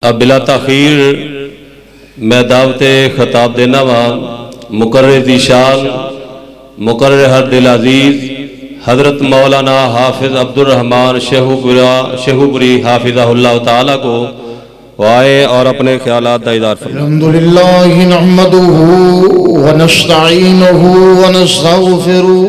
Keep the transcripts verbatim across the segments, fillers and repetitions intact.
अब बिला ताखीर मैं दावत खताब देना वा मुकर्रर ज़ीशान मुकर्रर हर दिल अजीज़ हज़रत मौलाना हाफिज़ अब्दुर्रहमान शेहुपुरा शेहुपुरी हाफिज़हुल्लाह ताला को वाए और अपने ख्यालात का इज़हार फरमाएं। अल्हम्दुलिल्लाहि नहमदुहु व नस्तईनुहु व नस्तगफिरुहु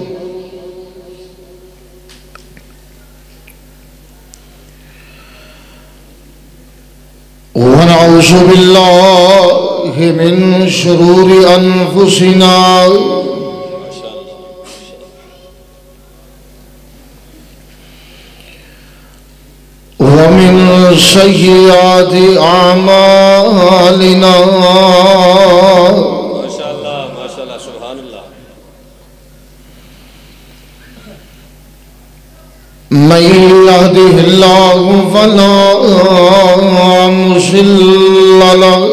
व नऊज़ु बिल्लाहि मिन शुरूरि अनफुसिना वमिन सय्यिआति आमालिना माशाअल्लाह माशाअल्लाह सुभान अल्लाह। मन यहदिहिल्लाहु फला मुज़िल्ल लहु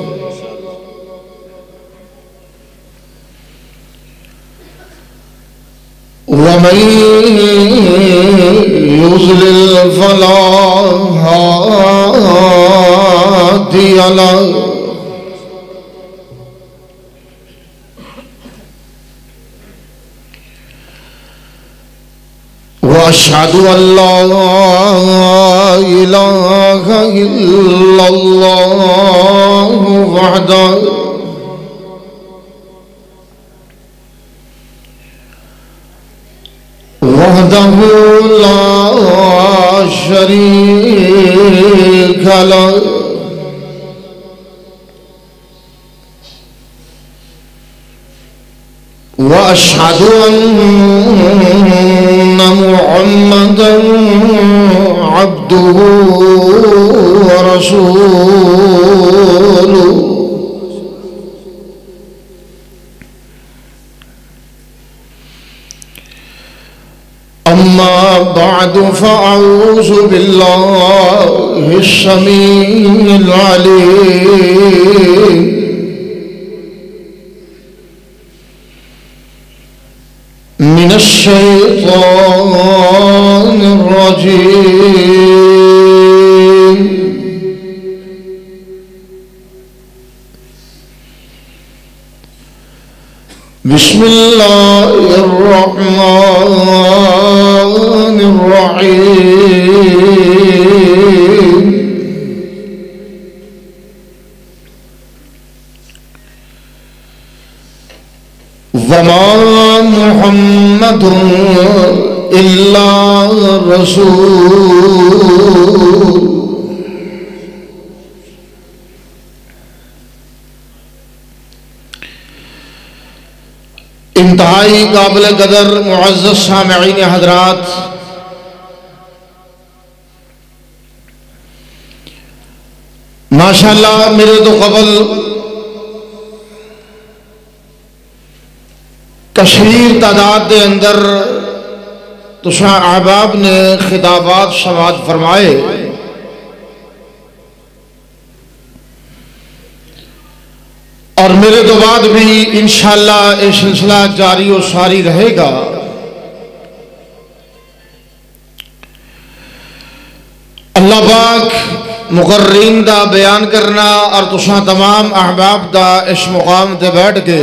वमन युज़लिल फला हादिय लहु व अशहदु अल्ला इलाहा इल्लल्लाहु वहदहु वहदहु ला शरीक लहु व अशहदु अन्ना मुहम्मदन अब्दुहु व रसूलुहु। अम्मा बअद फ़अऊज़ु बिल्लाहि अस्समीइल अलीम मिनश शैतानिर रजीम। बिस्मिल्लाहिर रहमानिर रहीम। वमा मुहम्मदुन इल्ला रसूल इंतहाई काबिल कदर मुअज़्ज़ज़ सामिईन हज़रात, माशाअल्लाह मेरे तो कबल कशीर तादाद के अंदर तुसा अहबाब ने खिताबात समात फरमाए और मेरे तो बाद भी इंशाअल्लाह ये सिलसिला जारी और सारी रहेगा। अल्लाह पाक मुकर्रीन दा बयान करना और तुसा तमाम अहबाब दा इस मुकाम ते बैठ के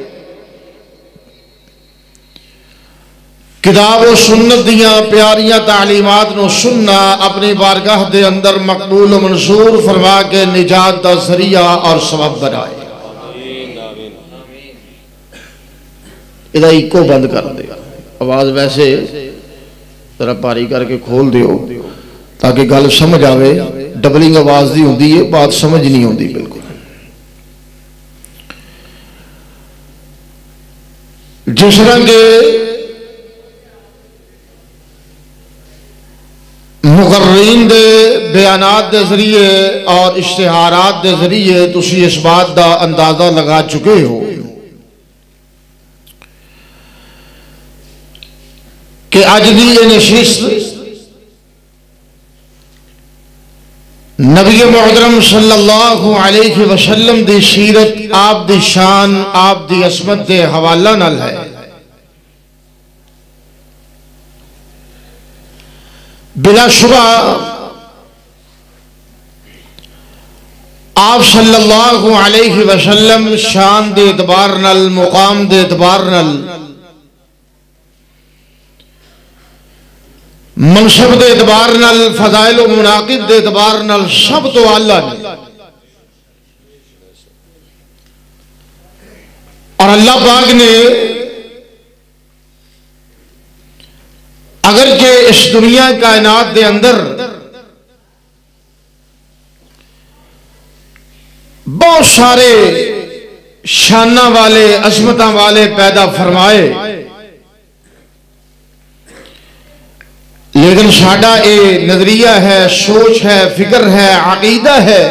किताब और सुन्नत दियां प्यारियां तालीमात नूं सुनना अपनी बारगाह दे अंदर मकबूल और मंसूर फरमा के निजात दा जरिया और सबब बनाए। इदा इको बंद कर दे, आवाज वैसे जरा भारी करके खोल दियो ताकि गल समझ आवे। डबलिंग आवाज दी होंदी है, बात समझ नहीं आती बिल्कुल। जिस रंग मुकर्रीन दे बयानात दे जरिए और इश्तिहारात दे जरिए तुसी इस बात का अंदाजा लगा चुके हो कि अज दी ये नशिस्त नबी मुहतरम सल्लल्लाहु अलैहि वसल्लम दी सीरत, आप दी शान, आप दी असमत दे हवाला नाल है। बिलाशुबा आप सल्लल्लाहु अलैहि वसल्लम शान दे एतबार नाल मुकाम दे एतबार नाल मनसब दे एतबार नाल फजाइल व मुनाकिब दे एतबार नाल सब तो आला ने और अल्लाह पाक ने अगर के इस दुनिया कायनात के अंदर बहुत सारे शाना वाले अजमत वाले पैदा फरमाए, लेकिन साडा ये नजरिया है, सोच है, फिक्र है, अकीदा है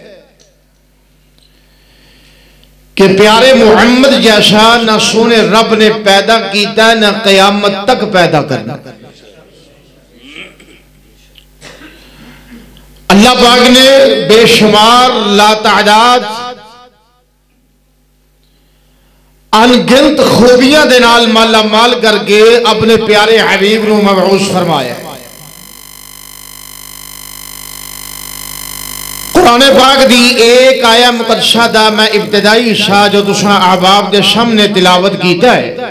कि प्यारे मुहम्मद जैसा ना सोने रब ने पैदा किया ना कयामत तक पैदा करना। अल्लाह पाक ने बेशुमार लातादाद अनगिनत खूबियां दे नाल माला माल करके अपने प्यारे हबीब नूं मबऊस फरमाया। कुरान पाक दी एक आया मुकद्दसा दा मैं इब्तिदाई हिस्सा जो तुसां अहबाब दे सामने तिलावत कीता है,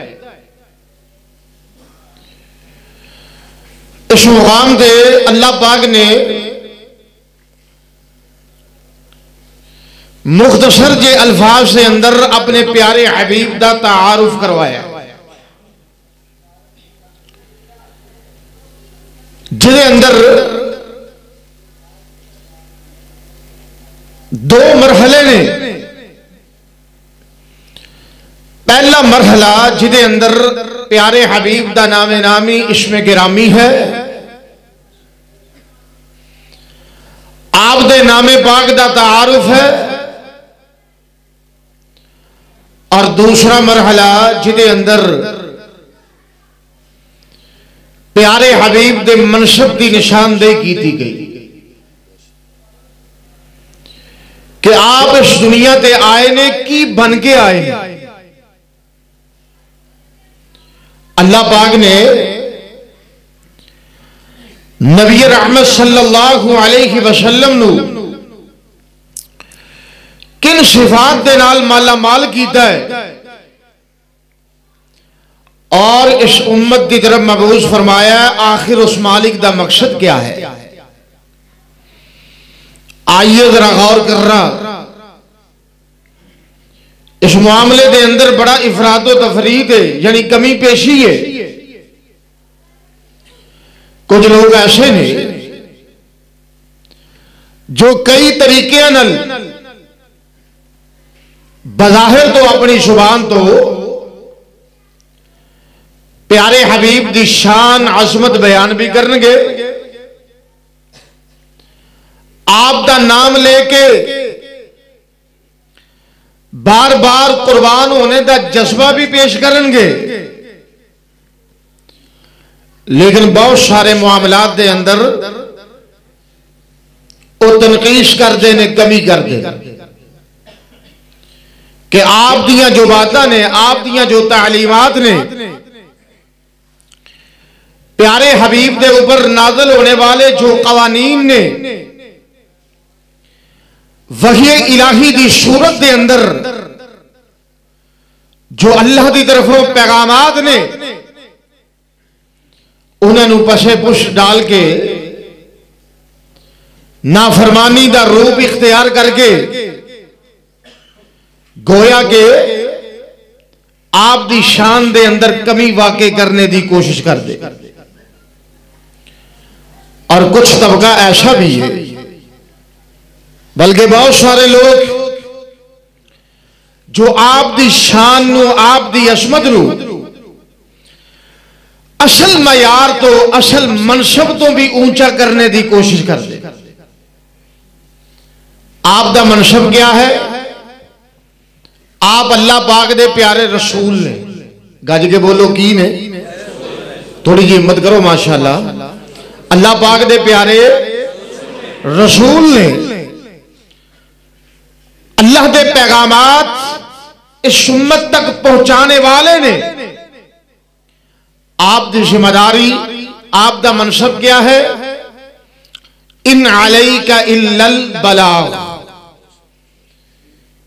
इस मुकाम ते अल्लाह पाक ने मुख्तसर जे अल्फाज से अंदर अपने प्यारे हबीब दा तारुफ करवाया, जिसके अंदर दो मरहले ने। पहला मरहला जिसके अंदर प्यारे हबीब दा नामे नामी इसमें गिरामी है, आप दे नामे पाक दा तारुफ है, और दूसरा मरहला जिसके अंदर प्यारे हबीब दे मनसब की निशानदेही की गई कि आप इस दुनिया ते आए ने की बन के आए ने। अल्लाह पाक ने नबी रहमत सल्लल्लाहु अलैहि वसल्लम नू किन सिफात दे नाल माला माल कीता है और इस उम्मत की तरफ मबऊस फरमाया। आखिर उस मालिक दा मकसद क्या है, आइए जरा गौर करना। इस मामले के अंदर बड़ा इफराद व तफरीद है, यानी कमी पेशी है। कुछ लोग ऐसे ने जो कई तरीके नाल बज़ाहिर तो अपनी जुबान तो प्यारे हबीब दी शान अजमत बयान भी करनगे, आप दा नाम लेके बार बार कुर्बान होने का जज्बा भी पेश करेंगे, लेकिन बहुत सारे मामलात दे अंदर वो तनकीश करते ने, कमी करते कि आप दियां जो बातें ने, आप दियां जो तालीमात ने प्यारे हबीब के ऊपर नाज़िल होने वाले जो कवानीन ने वही इलाही दी सूरत के अंदर जो अल्लाह की तरफों पैगामात ने उन्होंने पशे पुश डाल के नाफरमानी का रूप इख्तियार करके गोया के आप दी शान दे अंदर कमी वाक़ई करने की कोशिश कर दे। और कुछ तबका ऐसा भी है, बल्कि बहुत सारे लोग जो आप दी शान नू, आप दी असमत नू असल मयार तो, असल मनसब तो भी ऊंचा करने की कोशिश कर दे। आप दा मनसब क्या है? आप अल्लाह पाक दे प्यारे रसूल ने। गज के बोलो की ने, थोड़ी जी हिम्मत करो माशाअल्लाह। अल्लाह पाक दे प्यारे रसूल ने, अल्लाह दे पैगामात इस उम्मत तक पहुंचाने वाले ने। आप दी जिम्मेदारी, आप दा मनसब क्या है? इन अलैका इल्लल बलाग,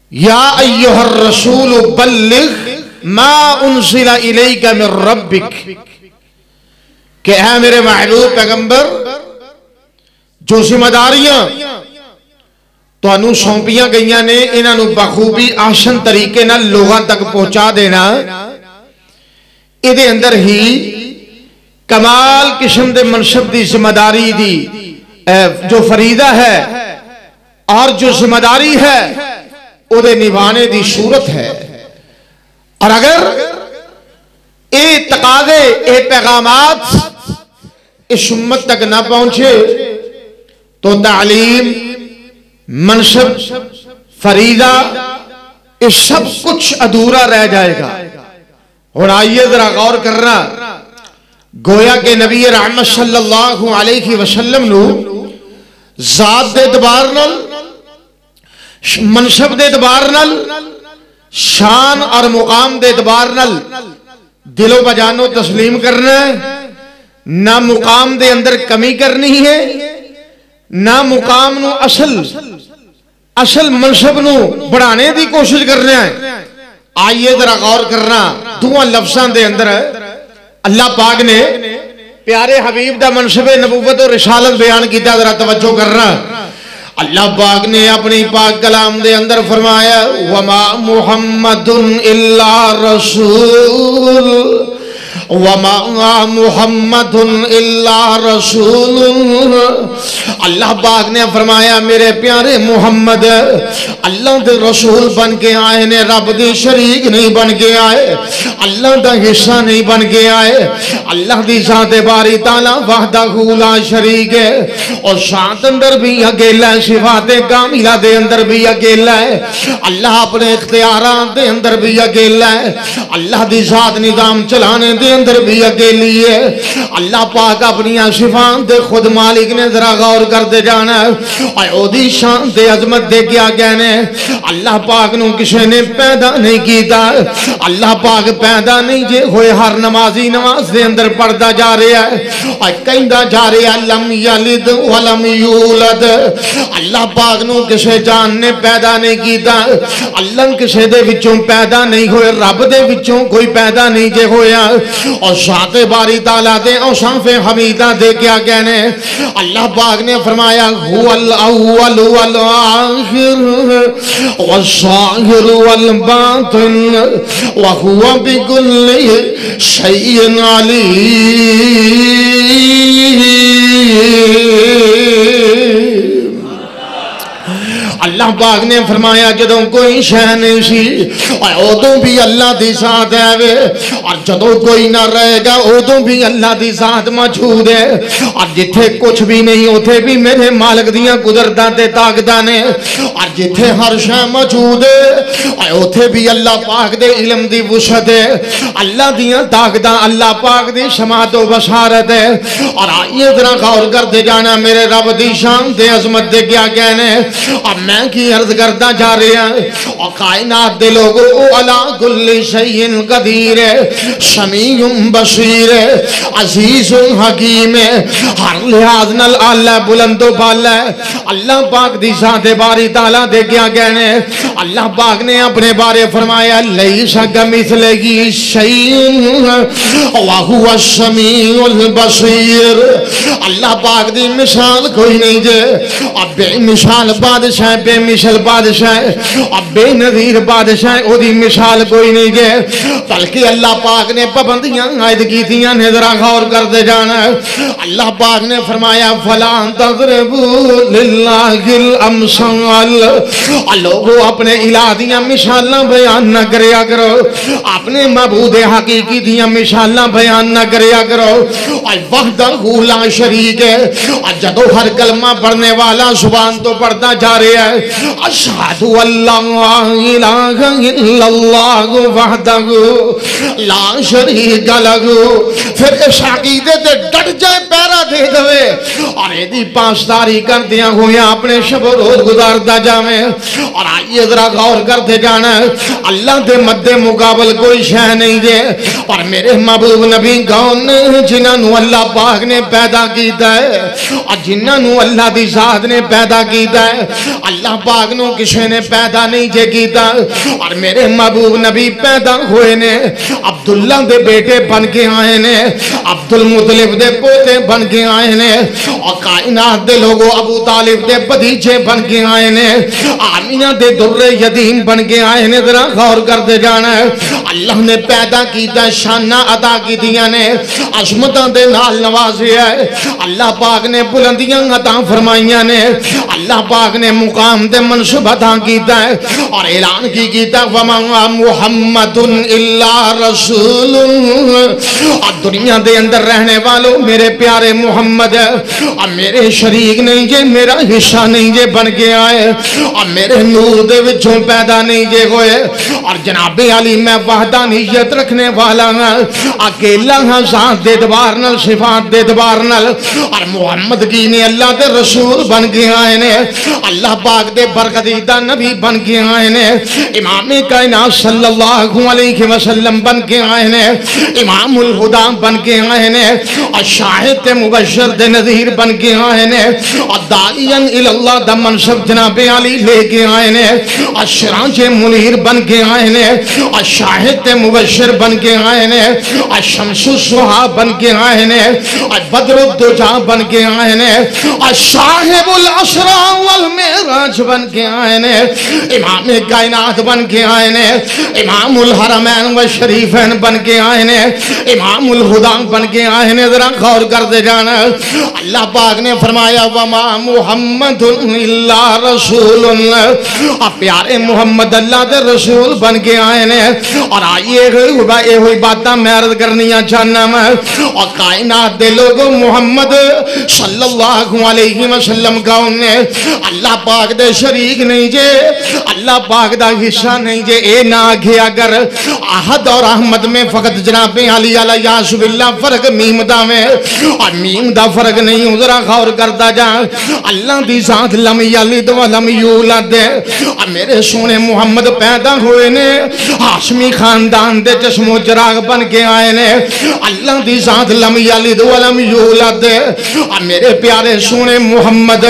या अय्युहर रसूल बल्लिग मा उनसिला इलैका मिर रब्बिक, कि है मेरे महबूब पैगंबर, जो जिम्मेदारियां तुहानू सौंपियां गईयां ने इन्हां नू बखूबी आसन तरीके नाल लोगों तक पहुंचा देना। इहदे अंदर ही कमाल किस्म दे मनसब दी जिम्मेदारी दी जो फरीदा है और जो जिम्मेदारी है उहदे निभाने दी सूरत है। और अगर ये तकाजे ये पैगामात इस उम्मत तक ना पहुंचे तो तालीम, मनसब, फरीदा ये सब कुछ अधूरा रह जाएगा। और आइए जरा गौर करना, गोया के नबी रहमत सल्लल्लाहु अलैहि वसल्लम नु जात दे एतबार नाल, मनसब दे एतबार नाल, शान और मुकाम दे एतबार नाल दिलो बजानो तस्लीम करना है। ना मुकाम दे अंदर कमी करनी है, ना मुकाम नु असल असल मनसब नु बढ़ाने की कोशिश करना है। आइए जरा गौर करना, दुआ लफ्ज़ां दे अंदर अल्लाह पाक ने प्यारे हबीब दा मनसब नबूवत और रिसालत बयान किया। जरा तवज्जो करना, अल्लाह पाक ने अपनी पाक कलाम दे अंदर फरमाया वमा मुहम्मदुन इल्ला रसूल, वमा मुहम्मदुन इल्ला रसूल। अल्लाह पाक ने फरमाया मेरे प्यारे मुहम्मद अल्लाह दे रसूल बन के आए ने, रब दे शरीक नहीं बन के आए, अल्लाह दा हिस्सा नहीं बन के आए। अल्लाह दी ज़ात बारी ताला वहदहू ला शरीक है और शान अंदर भी अकेला है, सिफात कामिला दे अंदर भी अकेला है, अल्लाह अपने इख्तियारात दे अंदर भी अकेला है, अल्लाह दी ज़ात निज़ाम चलाने दे अंदर भी अकेली है। अल्लाह पाक अपनी सिफात दे खुद मालिक ने, जरा गौर करते जाना और ओदी शान दे अजमत दे क्या कहने। अल्लाह पाक नू किसी ने पैदा नहीं किया, अल्लाह पाक पैदा नहीं जे होए, हर नमाजी नमाज दे अंदर पढ़ता जा रहा है और कहता जा रहा है लम यलिद वलम यूलद। अल्लाह पाक नू किसी जान ने पैदा नहीं किया, अल्लाह किसी दे विचों पैदा नहीं होए, रब दे विचों कोई पैदा नहीं जे होया। और शाते बारी ताला दे औसाफे हमीदा दे क्या कहने। अल्लाह पाक ने फरमाया हुवल अव्वल वल आखिर वस्साहिर वल बातिन व हुवा बिकुल्लि शैइन अलीम। अल्लाह पाक ने फरमाया जदों कोई शह नहीं सी उदों भी अल्लाह दी साथ है वे, और जदों कोई ना रहेगा उदों भी अल्लाह दी साथ मौजूद है। और जिथे कुछ भी नहीं उथे भी मेरे मालिक दियां कुदरतां ते ताकतां ने, और जिथे हर शह मौजूद है उथे भी अल्लाह पाक दे इल्म दी वसअत है, अल्लाह दियां ताकतां, अल्लाह पाक दी समात व बसारत है। और आइए जरा गौर करते जाना मेरे रब दी शान ते अजमत दे क्या कहने। अब मैं की अर्ज करता जा रहा और कायनात दे लोगों अला कुल्ली शैइन कदीर है, समीउम बसीर है, अजीजुल हकीम है, हर लिहाज नाल आला बुलंदो बाला है। अल्लाह पाक दी ज़ात बारी ताला दे क्या कहने। अल्लाह पाक ने अपने बारे फरमाया लैसा कमिसलिही शैउन व हुवा समीउल बसीर। अल्लाह पाक दी मिसाल कोई नहीं जे, अब बेमिसाल बादशाह, बेमिसाल बादशाह अब बेनज़ीर बादशाह, ओदी मिसाल कोई नहीं जे। बल्कि अल्लाह पाक ने पाबंदियां आयद कीतियां ने, जरा गौर करते जाना। अल्लाह पाक ने फरमाया फला तज़रिबू लिल्लाहिल अमसाल। लोगों अपने इलाह दियां मिसालां बयान न करया करो, अपने महबूद हकीकी दियां मिसालां बयान न करया करो। और वहदहू ला शरीक है, और जदों हर कलमा पढ़ने वाला जुबान तो पढ़ता जा रहा है अशहदु अल्ला इलाहा इल्लल्लाहु वहदहु ला शरीक लहू फिर इस अकीदे ते डट जाए, पैरा दे दे और यदि पासदारी करदिया हुए अपने शबो रोज गुजारता जावे। और आइए जरा गौर करते जाना, अल्लाह के मद्दे मुकाबल कोई शह नहीं दे। और मेरे महबूब नबी कौन जिन्होंने अल्लाह पाक ने पैदा किया है और जिन्होंने अल्लाह की जात ने पैदा किया है, अल्लाह पाक नू किसी ने पैदा नहीं जे किया। और मेरे महबूब नबी पैदा हुए ने अब्दुल्ला दे बेटे बन के आए ने, अब्दुल मुतलिब दे पोते बन के आए ने और कायनात दे लोगों अबू तालिब दे भतीजे बन के आए ने, आमिना दे दुर्रे यतीम बन के आए ने। जरा गौर करते जाना, अल्लाह ने पैदा किया, शाना अदा की ने, अजमतां दे नाल नवाजिया है। अल्लाह पाक ने बुलंदियां अता फरमाइया ने, अल्लाह पाक ने मुकाम दे मनसब अता किया है और ऐलान की किया वमा मुहम्मदुन इल्ला रसूलुन। और दुनिया दे अंदर रहने वालों मेरे प्यारे मुहम्मद और मेरे शरीक नहीं जे, मेरा हिस्सा नहीं जे बन के आए और मेरे नूर दे विचों पैदा नहीं जे होए। और जनाबे अली मैं वहदानियत रखने वाला हां, अकेला हां, ज़ात दे एतबार नाल, सिफात दे एतबार नाल। और मुहम्मद की ने अल्लाह दे रसूल बन के आए ने, अल्लाह पाक दे बरकतीदा नबी बन के आए ने, इमाम कायनात सल्लल्लाहु अलैहि वसल्लम बन के आए ने, इमामुल हुदा बन के आए ने और शाहिद मुबशर दे नज़ीर बन के आए ने और दाइयन इल्लाह दा मनसब जनाबे अली लेके आए ने और सिराज मुनीर बन के आए ने और शाहिद मुबशर बन के आए ने और शमसुस्सुहा बन के आए ने और बदरुद्दुजा बन के आए ने और साहिबुल असरा वल मेराज बन के आए ने, इमाम कायनात बन के आए ने, इमामुल हरमैन व शरीफैन बन के आए ने, इमामुल हुदा बन के आए ने। जरा गौर करते जाना, अल्लाह पाक ने फरमाया वमा मुहम्मदुन इल्ला रसूलुन। अब प्यारे मुहम्मद अल्लाह दे रसूल बन के आए ने। और आइए ये बातें मैं अर्ज करनिया चाहना मैं और कायनात दे लोगों मुहम्मद सल्लल्लाहु अलैहि वसल्लम कौन ने, अल्लाह पाक दे शरीक नहीं जे, अल्लाह पाक दा हिस्सा नहीं जे। ए ना आखिया कर अहद और अहमद में फकत जनाबे अली अलैहिस्सलाम फर्क मीम दा में और मीम दा फर्क नहीं। जरा गौर करता जा, अल्लाह दी जात लम यलिद व लम यूलद। और मेरे सोने मुहम्मद पैदा हुए ने हाशमी खानदान दे चश्मो चिराग बन के आए ने, अल्लाह दी जात लम यलिद व लम यूलद। और मेरे प्यारे सोने मुहम्मद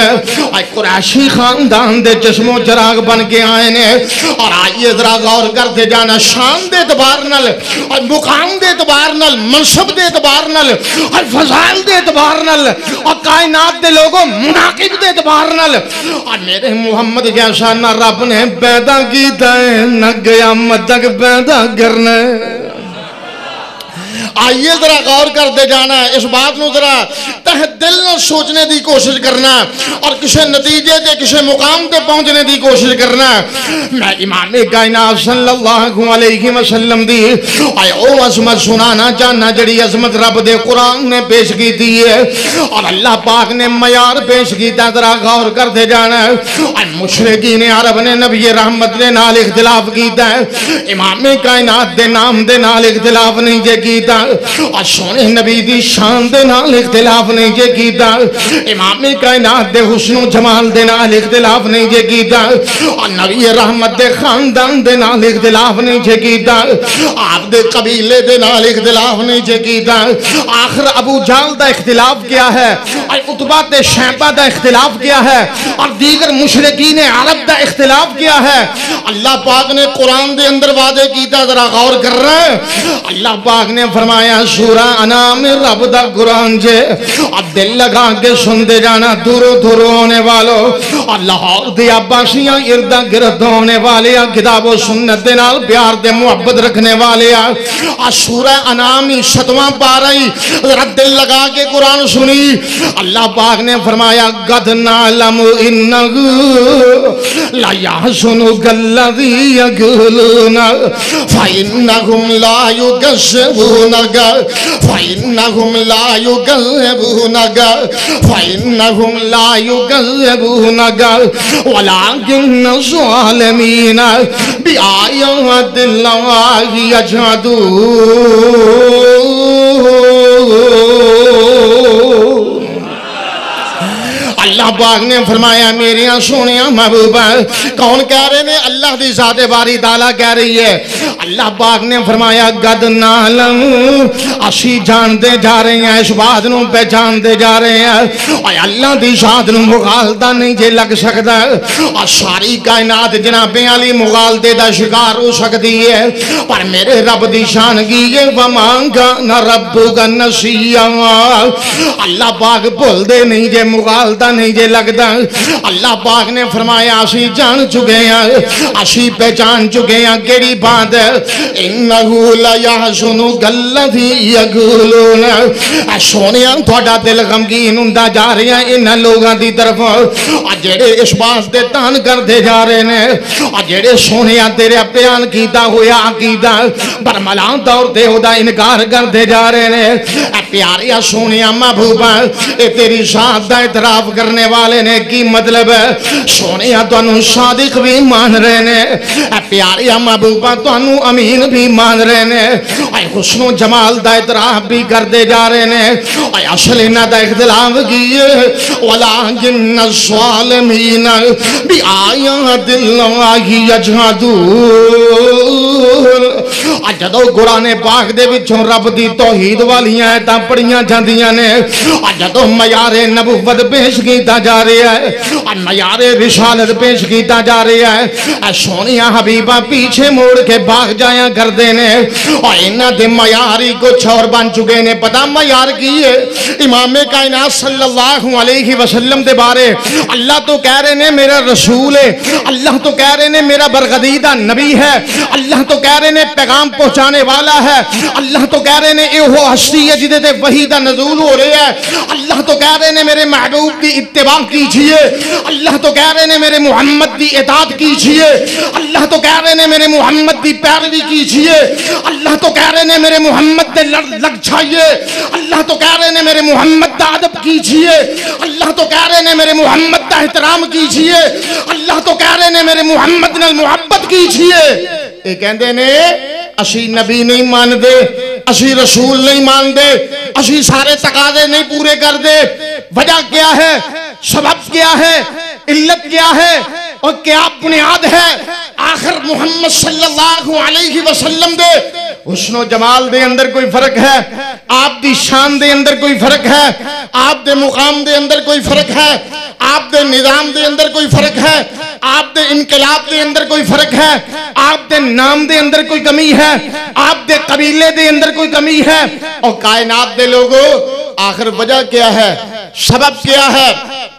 कुरैशी खानदान दे चश्मो चिराग बन के आए ने। और आइए जरा गौर करते जाना, शान दे एतबार नाल और मुकाम दे एतबार नाल, मनसब दे एतबार नाल और फजाइल दे एतबार नाल और कायनात दे लोगों मुनाकिब दे एतबार नाल और मेरे मुहम्मद जैसा ना रब ने पैदा किया है न क़यामत तक पैदा करना है। आइए जरा गौर करते जाना, इस बात को जरा तह दिल न सोचने की कोशिश करना और किसी नतीजे से किसी मुकाम पे पहुंचने की कोशिश करना। मैं इमाम कायनात सल्लल्लाहु अलैहि वसल्लम दी ओ अजमत सुनाना चाहना जड़ी अजमत रब दे कुरान ने पेश की थी है और अल्लाह पाक ने मयार पेश किया। जरा गौर करते जाना, मुशरिकीन अरब ने नबी रहमत के नाल इख्तिलाफ किया है, इमाम कायनात दे नाम दे नाल इख्तिलाफ नहीं जे कीता और सोने नबी दी शान दे नाल इख्तिलाफ नहीं जे कीता, इमाम कायनात दे हुस्न जमाल दे नाल इख्तिलाफ नहीं जे कीता और नबी रहमत दे खानदान दे नाल इख्तिलाफ नहीं जे कीता, आप दे कबीले दे नाल इख्तिलाफ नहीं जे कीता। आखिर अबू जाल दा इख्तिलाफ क्या है और उतबा ते शैबा दा इख्तिलाफ क्या है और दीगर मुशरिकीन अरब दा इख्तिलाफ क्या है। अल्लाह पाक ने कुरान दे अंदर वादे कीता, जरा गौर कर रहे हैं। अल्लाह पाक ने फरमाया सूरा अनाम रब दा कुरान जे अब दिल लगा के सुनते जाना, दूरों दूरों होने वालों और लाहौर दे अब्बासियां इर्दा गिर्द होने वाले किताबो सुन्नत दे नाल प्यार दे मुहब्बत रखने वाले आ सूरा अनाम ही सतवां पारा ही जरा दिल लगा के कुरान सुनी। अल्लाह पाक ने फरमाया गद नालम इन्नहु ला यहसुनु कल्लज़ी यक़ूलूना फ़इन्नहुम ला युकज़्ज़िबूनका फ़इन्नहुम ला युकज़्ज़िबूनका फ़इन्नहुम ला युकज़्ज़िबूनका वलाकिन्न ज़ालिमीन बिआयातिल्लाहि यजहदून। अल्लाह पाक ने फरमाया मेरे सोने महबूबा, कौन कह रहे ने? अल्लाह की ज़ात बारी ताला कह रही है। अल्लाह पाक ने फरमाया गद नालम, असी जानते जा रहे हैं, इस बात को पहचानते जा रहे हैं और अल्लाह की ज़ात को मुगालता नहीं जे लग सकता और सारी कायनात जनाबे वाली मुगालते का शिकार हो सकती है, पर मेरे रब की शान की है वमांगा न रब्बु का नसिया। अल्लाह पाक भूलते नहीं जे, मुगालता नहीं जे लगता। अल्लाह पाक ने फरमाया असी जान चुके हैं, असी पहचान चुके हैं केड़ी बात है। इन्नहु लयहज़ुनुकल्लज़ी यक़ूलून, सोनिया तुहाडा दिल गमगीन हुंदा जा रहा है इन्हां लोगों की तरफ और जेड़े इस बात से तान करते जा रहे हैं और जेड़े सोनिया तेरे बयान किया हुआ अकीदा बरमला तौर पर उसका इनकार करते जा रहे हैं। प्यारिया सोनिया महबूबा, ये तेरी ज़ात का इतराफ करने वाले ने की मतलब है? सोनिया तुहानू सादिक भी मान रहे ने, प्यारिया महबूबा तुहानू अमीन भी मान रहे ने, हुस्नो जमाल का इतराफ भी करते जा रहे ने। असल इन्हां दा इख्तिलाफ की है वलाकिन्न ज़ालिमीन बिआयातिल्लाहि यजहदून। जदों कुरान पाक दे विचों रब दी तौहीद वालियां आयतां पढ़ियां जांदियां ने, जदों मयारे नबुव्वत पेश किया जा रहा है, मयारे रिसालत पेश किया जा रहा है, सोनिया हबीबा पीछे मोड़ के भाग जाया करते ने और इन्हां दे मयार ही कुछ और बन चुके ने। पता मयार की है? इमामे कायनात सल्लल्लाहु अलैहि वसल्लम दे बारे अल्लाह तो कह रहे ने मेरा रसूल है, अल्लाह तो कह रहे ने मेरा बरगदीदा नबी है, अल्लाह तो कह रहे ने पैगाम पहुंचाने वाला है, अल्लाह तो कह रहे ने वो हस्ती है जिदे ते वही दा नज़ूल हो रहा है, अल्लाह तो कह रहे ने मेरे महबूब की इत्तिबा कीजिए, अल्लाह तो कह रहे ने मेरे मुहम्मद की इताअत कीजिए, अल्लाह तो कह रहे ने मेरे मुहम्मद की पैरवी कीजिए, अल्लाह तो कह रहे ने मेरे मुहम्मद से लग जाइए, अल्लाह तो कह रहे ने मेरे मुहम्मद का अदब कीजिए, अल्लाह तो कह रहे ने मेरे मुहम्मद का एहतराम कीजिए, अल्लाह तो कह रहे ने मेरे मुहम्मद नाल मुहब्बत कीजिए। ये कहते ने असी नबी नहीं मानते, असी रसूल नहीं मानते, असी सारे तकाजे नहीं पूरे करते। वजह क्या है? सबब क्या है? इल्लत क्या है और क्या बुनियाद है? आखिर मुहम्मद सल्लल्लाहु अलैहि वसल्लम दे हुस्नो जमाल दे अंदर कोई फर्क है? आप दी शान दे अंदर कोई फर्क है? आप दे मुकाम दे अंदर कोई फर्क है? आप दे निजाम दे अंदर कोई फर्क है? आप दे इनकलाब दे अंदर कोई फर्क है? आप दे नाम दे अंदर कोई कमी है? आप दे कबीले दे अंदर कोई कमी है? और कायनात दे लोगों आखिर वजह क्या है? सबब क्या है?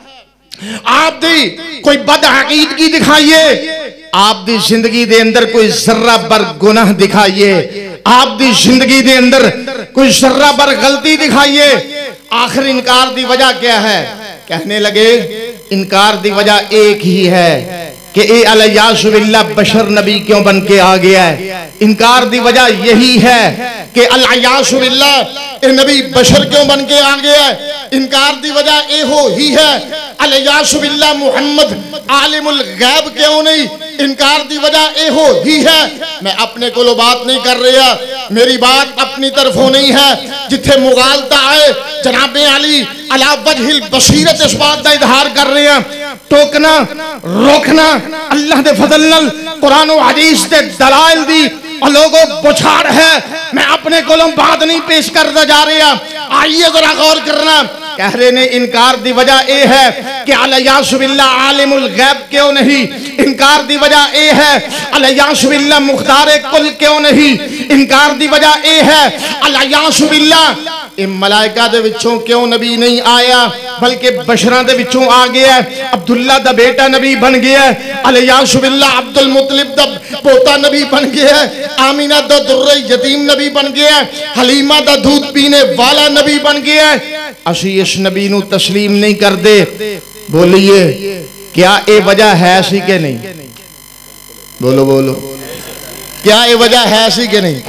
आप दी कोई बदअकीदगी दिखाइए, आप दी जिंदगी दे अंदर कोई जर्रा बर गुनाह दिखाइए, आप दी जिंदगी दे अंदर कोई जर्रा बर गलती दिखाइए। आखिर इनकार दी वजह क्या है? कहने लगे इनकार दी वजह एक ही है कि ए अलयासु बिल्लाह बशर नबी क्यों बन के आ गया है। इनकार दी वजह यही है कि अलयासु बिल्लाह ए नबी बशर क्यों बन के आ गया है। इनकार दी वजह ए हो ही है अलयासु बिल्लाह मुहम्मद आलिमुल गैब क्यों नहीं। इनकार दी वजह ए हो ही है। मैं अपने को बात नहीं कर रहा, मेरी बात अपनी तरफों नहीं है। जिथे मुगालता आए जनाबे अली अला वजहिल बसीरत इस बात का इजहार कर रहे हैं। टोकना रोकना अल्लाह दे फजल नाल कुरान और हदीस दे दलाइल दी और लोगों बुछाड़ है। मैं अपने को बात नहीं पेश करता जा रहा, आइए जरा गौर करना। कह रहे ने इनकार दी वजह ए है कि अलयासु बिल्लाह आलिमुल गैब क्यों नहीं। इनकार दी वजह ए है अलयासु बिल्लाह मुख्तार कुल क्यों नहीं। इनकार दी वजह ए है अलयासु बिल्लाह मलाइका दे विचों क्यों नबी नहीं आया बल्कि बशरा दे विचों आ गया। अब्दुल्ला दा बेटा नबी बन गया। अलयासु बिल्लाह अब्दुल मुत्तलिब दा पोता नबी बन गया। आमीना दा दुर्रे यतीम नबी बन गया। हलीमा दा दूध पीने वाला नबी बन गया। असी इस नबी नू तस्लीम नहीं करते। बोलिए क्या ये वजह है सी के नहीं? बोलो बोलो क्या ये वजह है सी के नहीं?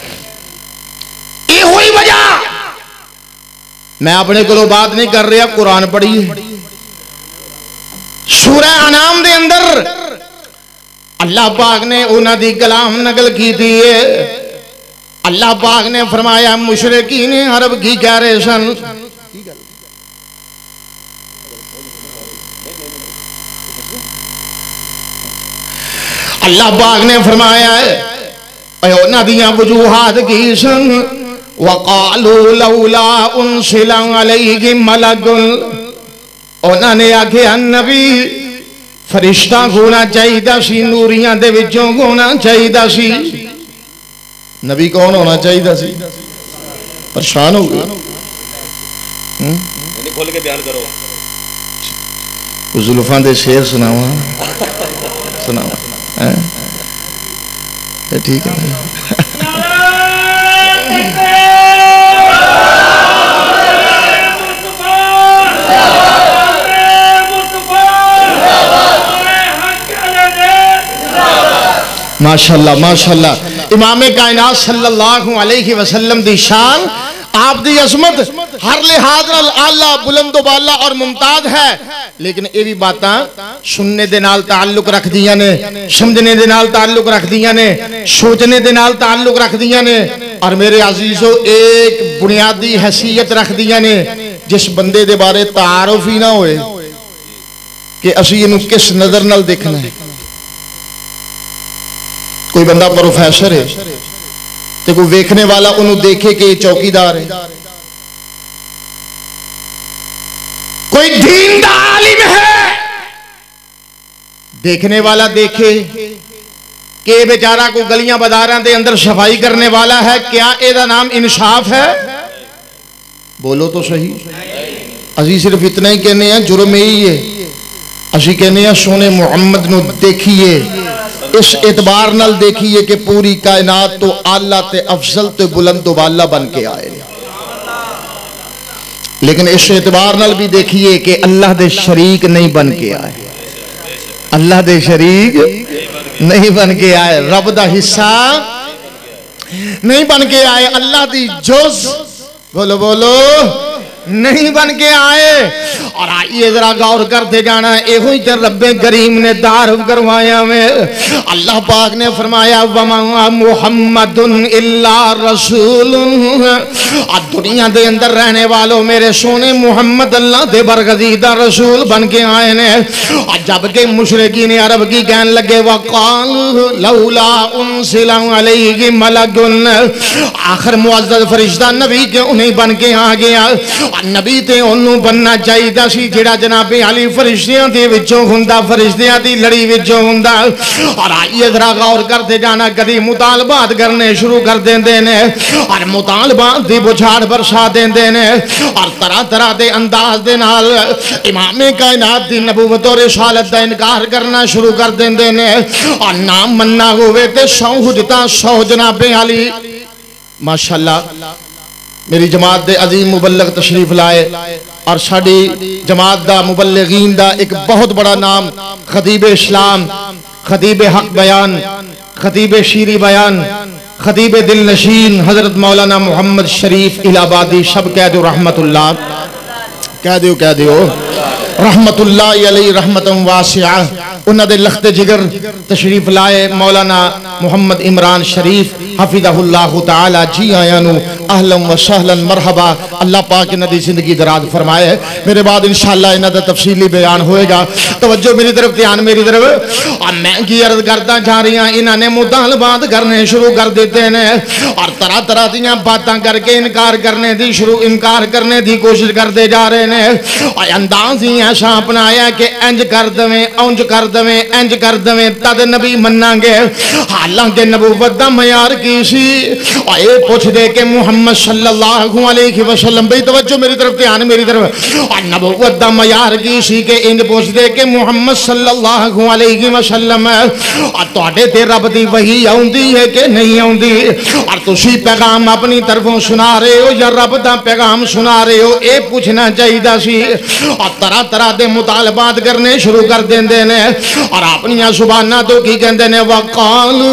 ये हुई वजह। मैं अपने को बात नहीं कर रहा, कुरान पढ़िए। सूरह अनाम दे अंदर अल्लाह पाक ने उन्हां दी कलाम नकल की थी। अल्लाह पाक ने फरमाया मुशरिकीन अरब की कह रहे सन अल्लाह पाक ने फरमाया है उन्हां दियां वजूहात की सन वक़ालू लौला उनसिला अलैहि मलकुन उन्होंने आख्या नबी फरिश्ता होना चाहिए सी नूरियां दे विचों होना चाहिए सी नबी कौन होना चाहिए सी परेशान हो गए खोल के बयान करो जुल्फां दे शेर सुनावा सुनावा ठीक है माशाअल्लाह माशाअल्लाह इमाम कायनात सल्लल्लाहु अलैहि वसल्लम दी शान आप दी अजमत हर लिहाज नाल आला बुलंदो बाला और मुमताज है लेकिन ये भी बातां सुनने दे नाल ताल्लुक रख दियां ने समझने दे नाल ताल्लुक रख दियां ने सोचने दे नाल ताल्लुक रख दियां ने और मेरे अजीजों एक बुनियादी हैसियत रख दियां ने जिस बंदे दे बारे तारुफ ही ना होए कि असी इहनूं किस नजर नाल देखना है कोई बंदा प्रोफेसर है तो कोई वेखने वाला उन्होंने देखे कि चौकीदार है कोई दीन दा आलिम है देखने वाला देखे कि बेचारा को गलियां बाजारां दे अंदर सफाई करने वाला है क्या एदा नाम इंसाफ है बोलो तो सही असी सिर्फ इतना ही कहने हैं जुर्म यही है असी कहने हैं सोने मुहम्मद नूं देखिए इस एतबार नाल देखिए कि पूरी कायनात तो आला ते अफजल ते बुलंद वाला बन के आए लेकिन इस एतबार नाल भी देखिए कि अल्लाह दे शरीक नहीं बन के आए अल्लाह दे शरीक नहीं बन के आए रब दा हिस्सा नहीं बन के आए अल्लाह दी जुज़ बोलो बोलो नहीं बन के आए और आइए जरा गौर करते जाना एहो ही तो रब्बे करीम ने तारुफ करवाया में अल्लाह पाक ने फरमाया वमा मुहम्मदुन इल्ला रसूलुन दुनिया दे अंदर रहने वालों मेरे सोने मुहम्मद अल्लाह दे बरगजीदा रसूल बन के आए ने जबकि मुशरिकीन अरब की कहने लगे वक़ाल लौला उनसिला अलैहि मलकुन आखिर मुअज़्ज़ज़ फरिश्ता नबी क्यों नहीं बन के आ गया नबी ते ओनू बनना चाहिए सी जिहड़ा जनाबे अली फरिश्तियां दे विचों हुंदा फरिश्तियां दी लड़ी विचों हुंदा और आइए जरा गौर करते जाना कदी मुतालबात करने शुरू कर देंदे ने और मुतालबात दी बुछाड़ बरसा देंदे ने और तरह तरह दे अंदाज दे नाल इमाम कायनात दी नबूवत और रिसालत दा इनकार करना शुरू कर देंदे ने और नाम मन्ना होवे ते सौ हुजता सौ जनाबे अली माशाअल्लाह मेरी जमात दे अजीम मुबल्लग तशरीफ लाए और साड़ी जमात दा मुबल्लिगीन दा एक बहुत बड़ा नाम खतीब इस्लाम खतीब हक बयान खतीब शीरी बयान खतीब दिल नशीन हजरत मौलाना मोहम्मद शरीफ इलाहाबादी सब कह दो रहमतुल्लाह कह दो कह दो रहमतुल्लाह अलैहि रहमतुन वासिआ उन्हां दे लखते जिगर तशरीफ लाए मौलाना मोहम्मद इमरान शरीफ हफिज़हुल्लाह तआला जी आया नु अहलन व सहलन मरहबा अल्लाह पाक इन्हां दी जिंदगी दराज फरमाए मेरे बाद इंशाअल्लाह इन्हां दा तफसीली बयान होएगा तवज्जो मेरी तरफ ध्यान मेरी तरफ और मैं की अर्ज करता जा रही हां इन्हां ने मुतालबात करने शुरू कर देते ने और तरह तरह दीयां बातां करके इनकार करने दी शुरू इनकार करने दी कोशिश करते जा रहे ने और अंदाज ही ऐसा अपनाया कि इंज कर दवें औंज कर दवें इंज कर दवें तद नबी मन्नांगे हालांकि नबूवत दा मयार की सी और ये पूछ दे के मुहम्मद सल्लल्लाहु अलैहि वसल्लम भाई तवज्जो मेरी तरफ ध्यान मेरी तरफ और नबूवत दा मयार की सी के इंज पूछ दे के मुहम्मद सल्लल्लाहु अलैहि वसल्लम और तुहाडे ते रब दी वही आउंदी है कि नहीं आउंदी और तुसी पैगाम अपनी तरफों सुना रहे हो या रब दा पैगाम सुना रहे हो ये पूछना चाहिए सी और तरह तरह दे मुतालबात करने शुरू कर देंदे ने और अपनी जुबाना तो की कहते ने वक़ालू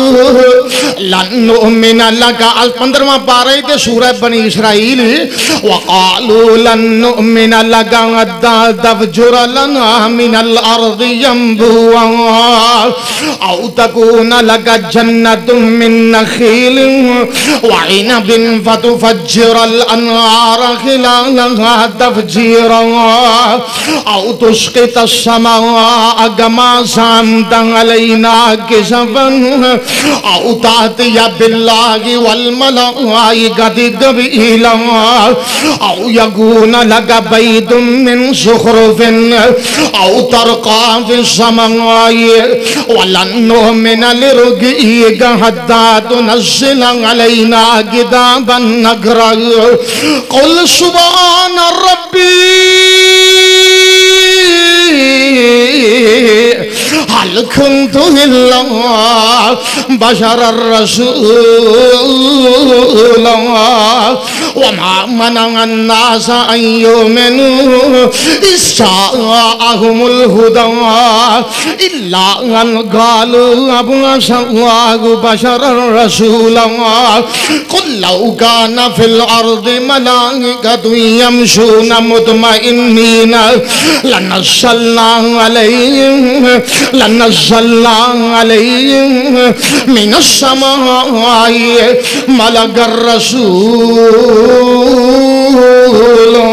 लन नुमिना लका अल पंद्रहवां पारा ते सूरह बनी इसराइल वक़ालू लन नुमिना लका हत्ता तफजुर लना मिनल अर्दि यंबुआ औ तकून लका जन्नतुम मिन नखील व इनबिन फतुफज्जिरल अनहार खिलालहा तफजीरा औ तुस्कितस समा गमासन अलैना किसफन औ तातिया बिल्लाहि वल मलाइकति कबीला औ यकून लका बैतुम मिन ज़ुखरुफिन औ तरका फिस समाई वलन नुमिन लिरुकीका हत्ता तुनज़्ज़िल अलैना किताबन नक़रअहु क़ुल सुब्हान रब्बी हल कुन्तु इल्ला बशरर रसूला वमा मनअ अन्नास अन युमिनू इज़ जाअहुमुल हुदा इल्ला अन क़ालू अबअसल्लाहु बशरर रसूला क़ुल लौ कान फिल अर्दि मलाइकतुन यमशून मुतमइन्नीन लनज़्ज़लना अलैहिम लनज़्ज़लना अलैहिम मिनस समाई मलकर रसूला।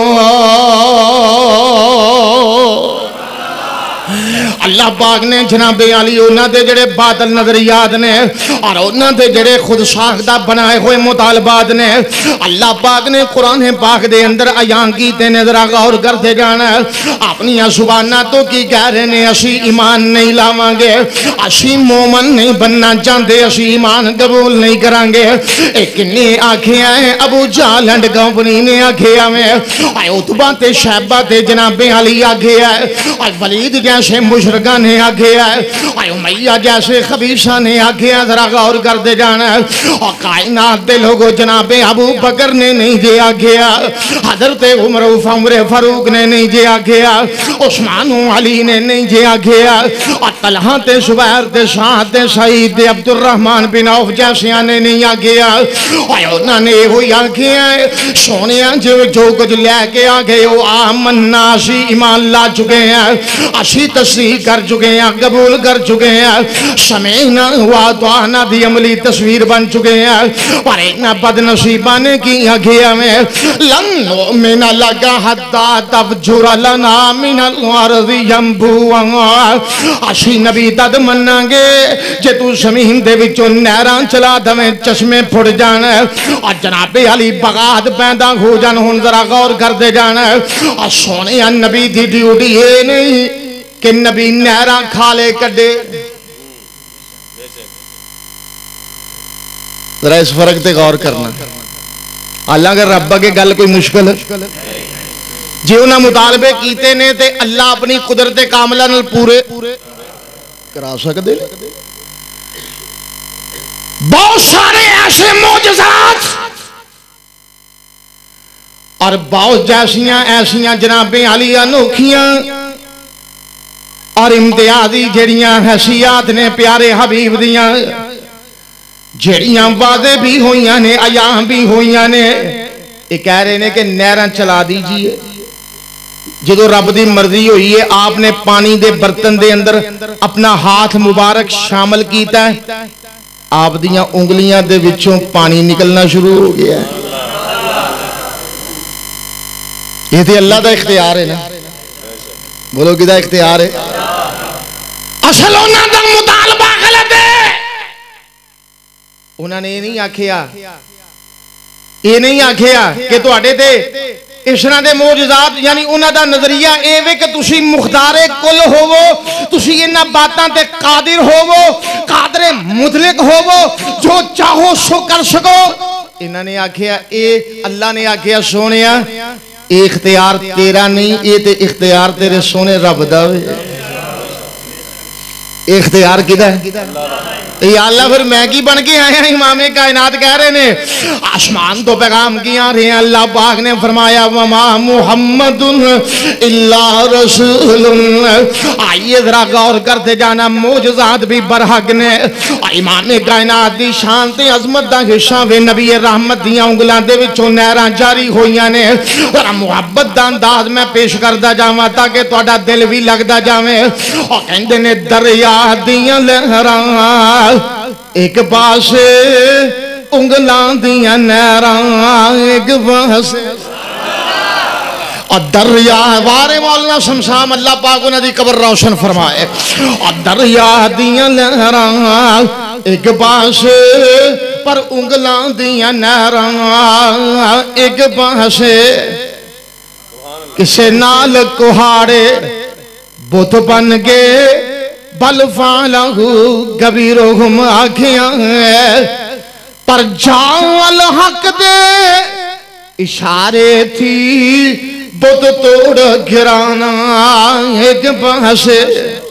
अल्लाह पाक ने जनाबे अली उन्होंने जेड़े बादल नजरियात ने और उन्होंने जेड़े खुद साख्ता बनाए हुए मुतालबात ने अल्लाह पाक ने कुरान पाक दे अंदर अयान कीते ने। जरा गौर करते जाना अपनी जुबाना तो की कह रहे ने असी ईमान नहीं लावांगे, असी मोमन नहीं बनना चाहते, असी ईमान कबूल नहीं करांगे। किन्ने आखिया है अबू जहल एंड कंपनी ने आखिया में उतबा ते शैबा ते जनाबे अली आखिया है, वलीद जैसे मुशरका ने आखिया है, उमैया जैसे खबीसा ने आखिया। जरा गौर करते जाना और कायनात दे लोगों जनाबे अबू बकर ने नहीं जे आखिया, हजरत उमर उमर फारूक ने नहीं जे आखिया, उस्मान अली ने नहीं जे आखिया, और तलहा ते जुबैर ते साद ते सईद ते अब्दुल रहमान बिन औफ जैसिया ने नहीं आखिया। और उन्होंने वो आखिया सोने जो जो कुछ लैके आ गए वो आमन्ना असी ईमान ला चुके हैं, असी तस्दीक कर चुके हैं, कबूल कर चुके हैं, समेना हुआ तो आना दी अमली तस्वीर बन चुके हैं। पर इतना बदनसीबा ने की आखिया में लन मिन लगा हत्ता तफजुर लना मिनल अर्ज़ि यंबुआ, असी नबी तद मनांगे जे तू जमीन दे विचों नहरां चला दवें चश्मे फुट जान और जनाबे अली बगात पैदा हो जान। हुण जरा गौर करते जाना और सोने नबी दी ड्यूटी ये नहीं कि नबी नहरां खाले कड्डे। जरा इस फर्क ते गौर करना। हालांकि रब अगे गल कोई मुश्किल है जे उन्हें मुतालबे कीते ने ते अल्लाह अपनी कुदरत कामला नाल पूरे करा सकदे। बहुत सारे ऐसे मौजज़ात और बहुत जैसियां ऐसियां जनाबे अली अनोखियां और इम्तियाजी जड़ियां हैसियत ने प्यारे हबीब दियां जड़ियां वादे भी होइयां ने अयाम भी होइयां ने। ये कह रहे ने कि नहरां चला दीजिए। जो रब की मर्जी हुई है आपने पानी दे बर्तन दे अंदर अपना हाथ मुबारक शामिल किया है, आप दियां उंगलियां दे विचों पानी निकलना शुरू हो गया है। ये तो अल्लाह का इख्तियार है ना। बोलो किदा इख्तियार है? असल उन्हां दा मुतालबा गलत है। उन्होंने ये नहीं आखिया ये नहीं आखिया कि तुहाडे ते इसना दे मौजज़ात यानी उन्हां दा नजरिया ए वे कि तुसी मुख्तारे कुल होवो, तुसी इन्हां बातां ते कादिर होवो, कादरे मुतलक होवो, जो चाहो सो कर सको। इन्हां ने आखिया ए अल्लाह ने आखिया सोनिया ए इख्तियार तेरा नहीं, ये ते इख्तियार तेरे सोने रब दा वे। इख्तियार किदा है? या अल्लाह फिर मैं की बन के आया? इमाम कायनात कह रहे ने आसमान तो पैगाम किया रहे हैं। अल्लाह पाक ने फरमाया वमा मुहम्मदुन इल्ला रसूलुन। आइए जरा गौर करते जाना मौजज़ात भी बरहक ने। इमाम कायनात दी शान ते अजमत दा हिस्सा वे नबी रहमत दियां उंगलां दे विचों नहरां जारी होईयां ने। जरा मुहब्बत दा अंदाज मैं पेश करदा जावां ताकि तुहाडा दिल भी लगदा जावे। और कहंदे ने दरिया दरिया दियां लहरां एक पासे उंगलां दियां नहरां एक पासे और दरिया वारे मौलाना शमशाम अल्लाह पाक उन्हां दी कब्र रोशन फरमाए। और दरिया दियां लहरां एक पासे पर उंगलां दियां नहरां एक पासे किसे नाल कुहाड़े बुत बन गए बल फालहू कबीरोहुम आखियां पर जाल हक दे इशारे थी बुत तोड़ गिराना एक पासे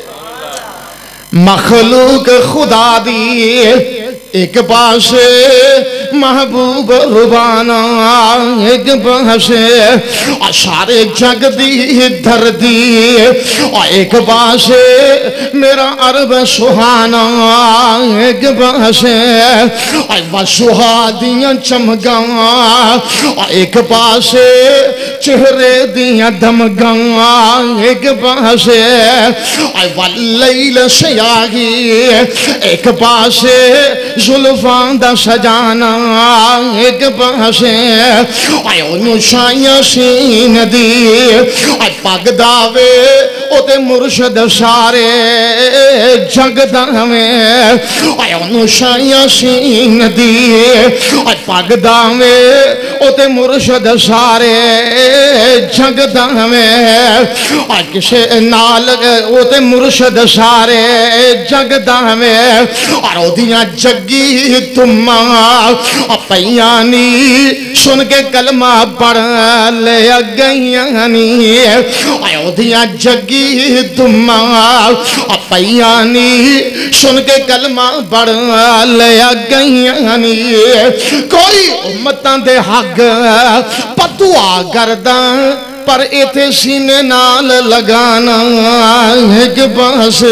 मखलूक खुदा दी एक पासे महबूब रुबाना एक पासे और सारे जग दी धरती और एक पासे मेरा अरब सुहाना एक पासे और सुहादियां चमगा और एक पासे चेहरे दियां धमगा एक पासे और वल्लैल सयागी एक पासे जुल्फां दा सजाना एक पासे शाइया सीन दी पग दावे ओते मुर्शद सारे जग दावे शाइया सीन दी पग दावे ओते मुर्शद सारे जग दावे किसे नाल ओते मुर्शद सारे जग दावे और ओदियां जगी तुमा पैया नी सुन के कलमा पढ़ ले गईया नी ओदियां जगी तुमा पैया नी सुन के कलमा पढ़ ले गईया नी कोई उम्मतां दे हक पतुआ करदा पर इथे सीने नाल लगाना एक पासे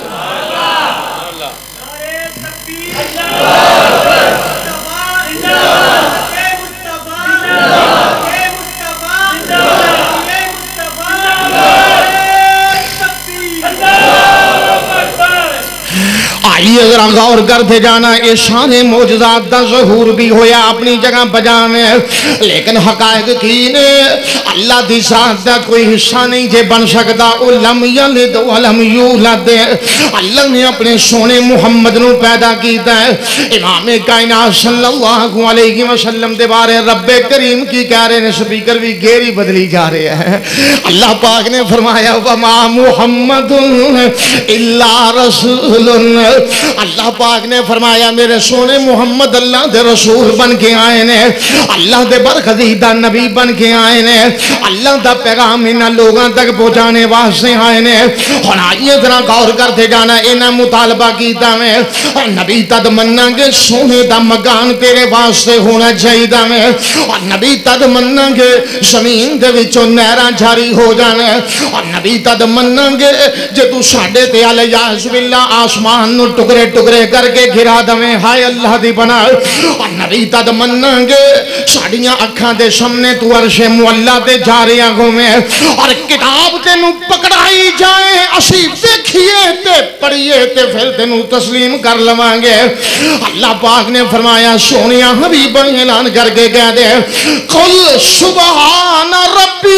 अगर गौर करते जाना ये सारे मौजूदात का ज़हूर भी होया अपनी जगह बजाने लेकिन हकायक की ने अल्लाह की ज़ात का कोई हिस्सा नहीं जे बन सकता लम यलिद वलम यूलद अल्लाह ने अपने सोने मुहम्मद नू पैदा किया है। इमाम कायनात सल्लल्लाहु अलैहि वसल्लम के बारे रब्बे करीम की कह रहे हैं स्पीकर भी गेरी बदली जा रहे हैं। अल्लाह पाक ने फरमाया वमा मुहम्मदुन इल्ला रसूलुन अल्लाह पाक ने फरमाया मेरे सोने मुहम्मद अल्लाह दे रसूल बन के आए ने अल्लाह दे बरखदीदा नबी बन के आए ने अल्लाह दा पैगाम इन लोगों तक पहुंचाने वास्ते आए ने। हुण आइए जरा गौर करते जाना इन्हां मुतालबा कीता मैं नबी तद मन्नांगे सोने दा मकान तेरे वास्ते होना चाहिए मैं और नबी तद मन्नांगे जमीन दे विचों नहरां जारी हो जाने और नबी तद मन्नांगे जे तू साडे ते अल याज़ बिल्लाह आसमान नू टुकड़े टुकड़े करके गिरा दवे हाय अल्लाह दी बना और नबी तद मन्नांगे साडियां अखां दे सामने तू अर्शे मुअल्ला ते जा रहा घूमे और किताब तेनू पकड़ाई जाए असी देखिए ते पढ़िए ते फिर तेनू तस्लीम कर लवांगे। अल्लाह पाक ने फरमाया सोनिया हबीब ऐलान करके कह दे कुल सुबहान रब्बी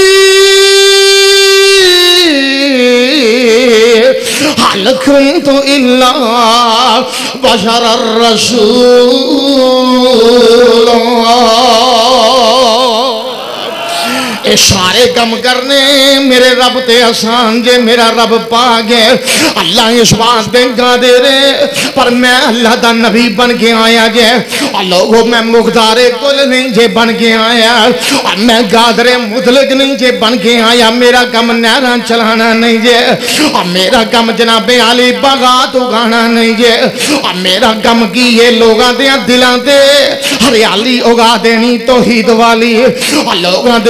हल कुन्तु इल्ला बशरर रसूल ये सारे कम करने मेरे रब ते आसान जे मेरा रब पा गए अल्लाह इस बात दे गा दे रहे पर मैं अल्लाह दा नबी बन के आया जे और लोगों मैं मुख्तारे कुल नहीं जे बन के आया और मैं गादरे मुतलक नहीं जे बन के आया मेरा कम नहरा चलाना नहीं जे और मेरा कम जनाबे आली बागात उगाना नहीं जे और मेरा कम की ये लोगों दे दिलों ते हरियाली उगा देनी तौहीद वाली और लोगों दे दिल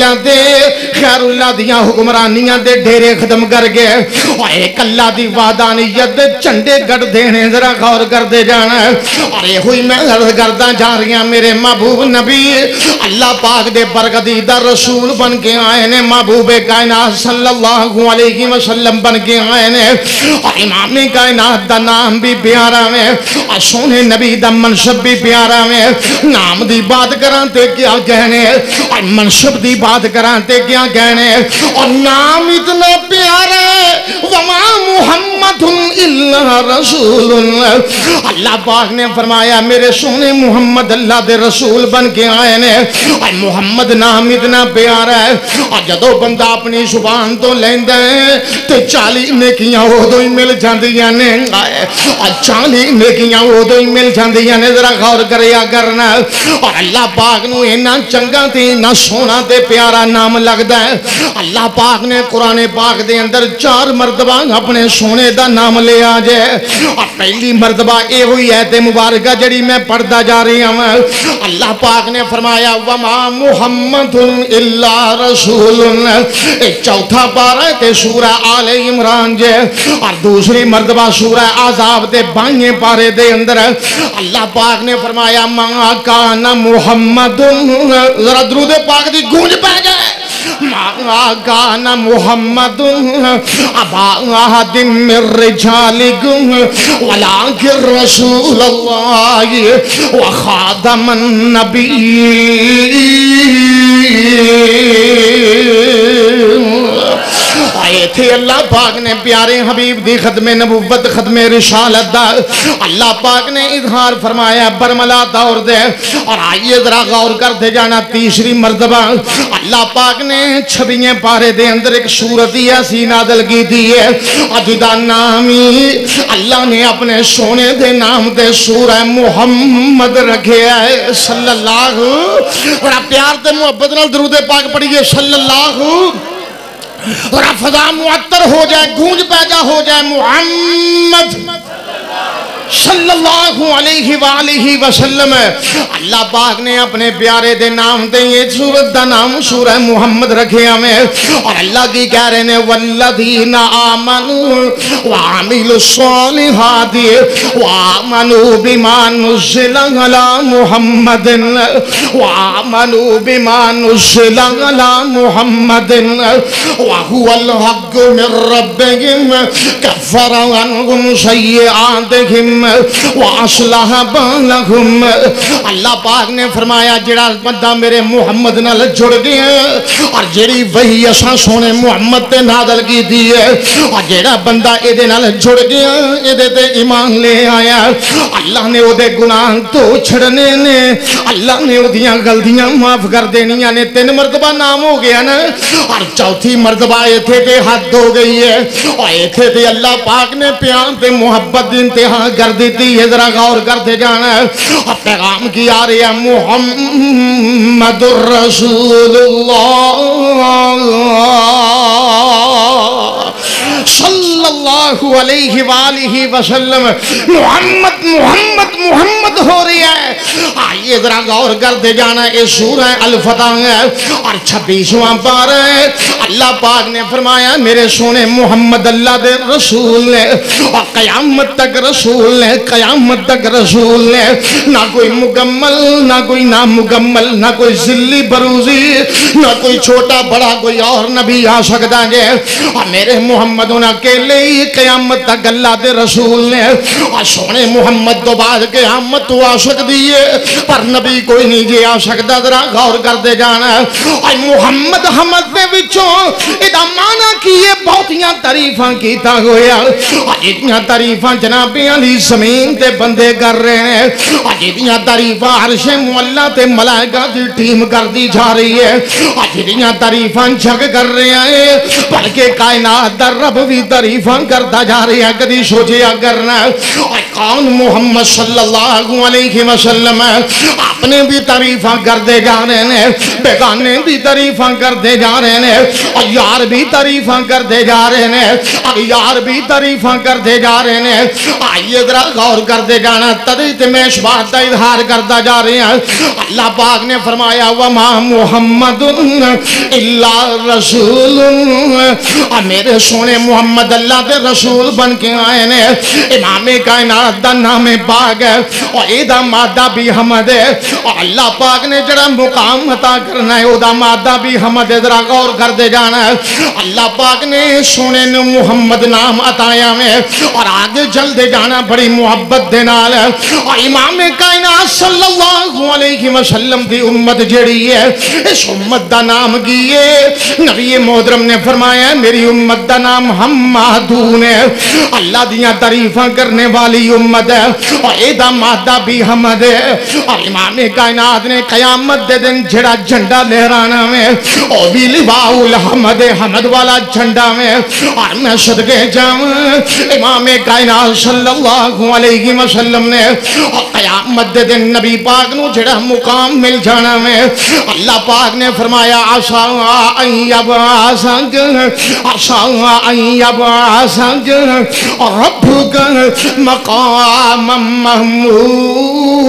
दुनिया दे खैरुल्लाह दियां हुक्मरानियां दे डेरे खत्म कर गए और एक अल्लाह दी वादानियत दे झंडे गड़ देने जरा गौर करते जाना। अरे हुई मैं अर्ज करदा जा रही हूं मेरे महबूब नबी अल्लाह पाक दे बरगदीदा रसूल बन के आए ने महबूबे कायनात सल्लल्लाहु अलैहि वसल्लम बन के आए ने और इमाम कायनात दा नाम भी प्यारा है और सोने नबी दा मनसब भी प्यारा है। नाम दी बात करा ते क्या कहने और मनसब दी बात करा ते क्या कहने और नाम इतना प्यारा वमा मुहम्मदुन इल्ला रसूलुन। अल्लाह पाक ने फरमाया मेरे सोने मुहम्मद अल्लाह दे रसूल बन के आए ने और मुहम्मद नाम इतना प्यारा है और जदों बंदा अपनी जुबान तो लेंदा है ते चालीस नेकियां उदों ही मिल जांदियां ने और चालीस नेकियां उदों ही मिल जांदियां ने। जरा गौर करिया करना और अल्लाह पाक नूं इन्ना चंगा ते इन्ना सोहना ते प्यारा नाम लगदा है। अल्लाह पाक ने कुरान पाक दे अंदर चार मरतबा अपने सोने दा नाम लिया जे और पहली मरतबा ये हुई है ते मुबारक जड़ी मैं पढ़दा जा रही हूं। अल्लाह पाक ने फरमाया वमा मुहम्मदुन इल्ला रसूलुन। एक चौथा पारा ते सूरा आले इमरान जे और दूसरी मरतबा सूरा आज़ाब दे बाईं पारे दे अंदर अल्लाह पाक ने फरमाया मा काना मुहम्मदुन। जरा दुरूद पाक दी गूंज पै जाए मा काना मुहम्मदुन अबा अहदिम मिर रिजालिकुम वलाकिन रसूलुल्लाह व खातमन नबी। थे अल्लाह पाक ने प्यारे हबीब दी खत्मे नबुव्वत खत्मे रिसालत दा अल्लाह पाक ने इजहार फरमाया बरमला दौर दे। और आइए जरा गौर करते जाना तीसरी मर्तबा अल्लाह पाक ने छबिये पारे दे अंदर एक सूरत ही ऐसी नादल की थी है जिदा नाम ही अल्लाह ने अपने सोने दे नाम दे सूरह मुहम्मद रखे है सल्लल्लाहु। बड़ा प्यार ते मुहब्बत नाल दरूद पाक पढ़िए सल्लल्लाहु और फजा मुअत्तर हो जाए गूंज पैदा हो जाए मुहम्मद सल्लल्लाहु अलैहि वालिहि वसल्लम। अल्लाह पाक ने अपने प्यारे दे नाम ते ये सूरत दा नाम सूरह मुहम्मद रखे हमें। और अल्लाह की कह रहे ने वल्लदीना आमनु व अमिलुस सालिहाति व आमनु बिमा नुज़िला अला मुहम्मदिन व आमनु बिमा नुज़िला अला मुहम्मदिन व हुवल हक़्क़ु मिर रब्बिहिम कफ़्फ़र अन्हुम सय्यिआतिहिम अल्लाह पाक ने फरमाया जेड़ा बंदा मेरे मुहम्मद नाल जुड़ गया और जेड़ी वही असा सोने मुहम्मद ते नादल की दी है और जेड़ा बंदा एदे नाल जुड़ गया एदे ते ईमान ले आया अल्लाह ने ओदे गुनाह तो छड़ने ने अल्लाह ने ओदियां गलतियां माफ कर देनियां ने। तीन मरतबा नाम हो गया ना और चौथी मरतबा इथे ते हद हो गई है और इथे ते अल्लाह पाक ने प्यार ते मुहब्बत दी इंतहा कर दी थी। जरा गौर करते जाना और पैगाम की आ रही है मुहम्मदुर रसूलुल्लाह सल्लल्लाहु अलैहि वालिहि वसल्लम। मुहम्मद मुहम्मद मुहम्मद हो रही है। आइए जरा गौर करते जाना ये सूरह अल फतह है और छब्बीसवां पारा है। अल्लाह पाक ने फरमाया मेरे सोने मुहम्मद अल्लाह दे रसूल ने और कयामत तक रसूल ने कयामत तक रसूल ने ना कोई मुकम्मल ना कोई ना मुकम्मल ना कोई जिल्ली बरूजी ना कोई छोटा बड़ा कोई और नबी आ सकता है और मेरे मुहम्मद अकेले ही कयामत तक अल्लाह दे रसूल ने और सोने मुहम्मद तो बाद कयामत तो आ सकती है पर नबी कोई नहीं जे आ सकता। जरा गौर करते जाना और मुहम्मद हमद दे विचों इदा माना की ये बहुतियां तारीफां कीता होया और जितनी तारीफां जनाबे अली जमीन ते बंदे कर रहे हैं और जितनी तारीफां अर्शे मुअल्ला ते मलाइका दी टीम करती जा रही है और जितनी तारीफां जग कर रहे हैं बल्कि कायनात दा रब भी तारीफ तारीफा करता जा रहा है, कभी सोचिया करना और कौन मुहम्मद सल्लल्लाहु अलैहि वसल्लम अपने भी तारीफा करते जा रहे हैं, बेगाने भी तारीफा करते जा रहे हैं, और यार भी तारीफा करते जा रहे हैं, और यार भी तारीफा करते जा रहे हैं। आइए जरा गौर करते जाना, तभी तो मैं इस बात का इजहार करता जा रहे हैं। अल्लाह पाक ने फरमाया वमा मुहम्मदुन इल्ला रसूलुन, और मेरे सोने मुहम्मद अल्लाह के रसूल बन के आए ने। इमामे कायनात दा नाम पाक है और एदा मादा भी हमद है, और अल्लाह पाक ने जरा मुकाम अता करना है ओदा मादा भी हमद है। जरा गौर करते जाना है, अल्लाह पाक ने सोने ने मुहम्मद नाम अताया में, और आगे चलते जाना बड़ी मुहब्बत दे नाल। और इमामे कायनात सल्लल्लाहु अलैहि वसल्लम दी उम्मत जेड़ी है, इस उम्मत दा नाम की है नबी मोहतरम ने फरमाया मेरी उम्मत दा नाम हम्मादून है, अल्लाह दियां तारीफा करने वाली उम्मत है, और एदा मादा भी हमद है। और इमामे कायनात ने कयामत दे दिन जेड़ा झंडा लहराना में, और भी लिवाउल हमद हमद वाला झंडा में। और मैं सदके जाऊं इमामे कायनात सल्लल्लाहु अलैहि वसल्लम ने, और कयामत दे दिन नबी पाक नू जेड़ा मुकाम मिल जाना में, अल्लाह पाक ने फरमाया आशा अय्यबासक आशा अय्यबासक और रब्बुक मकाम महमूद।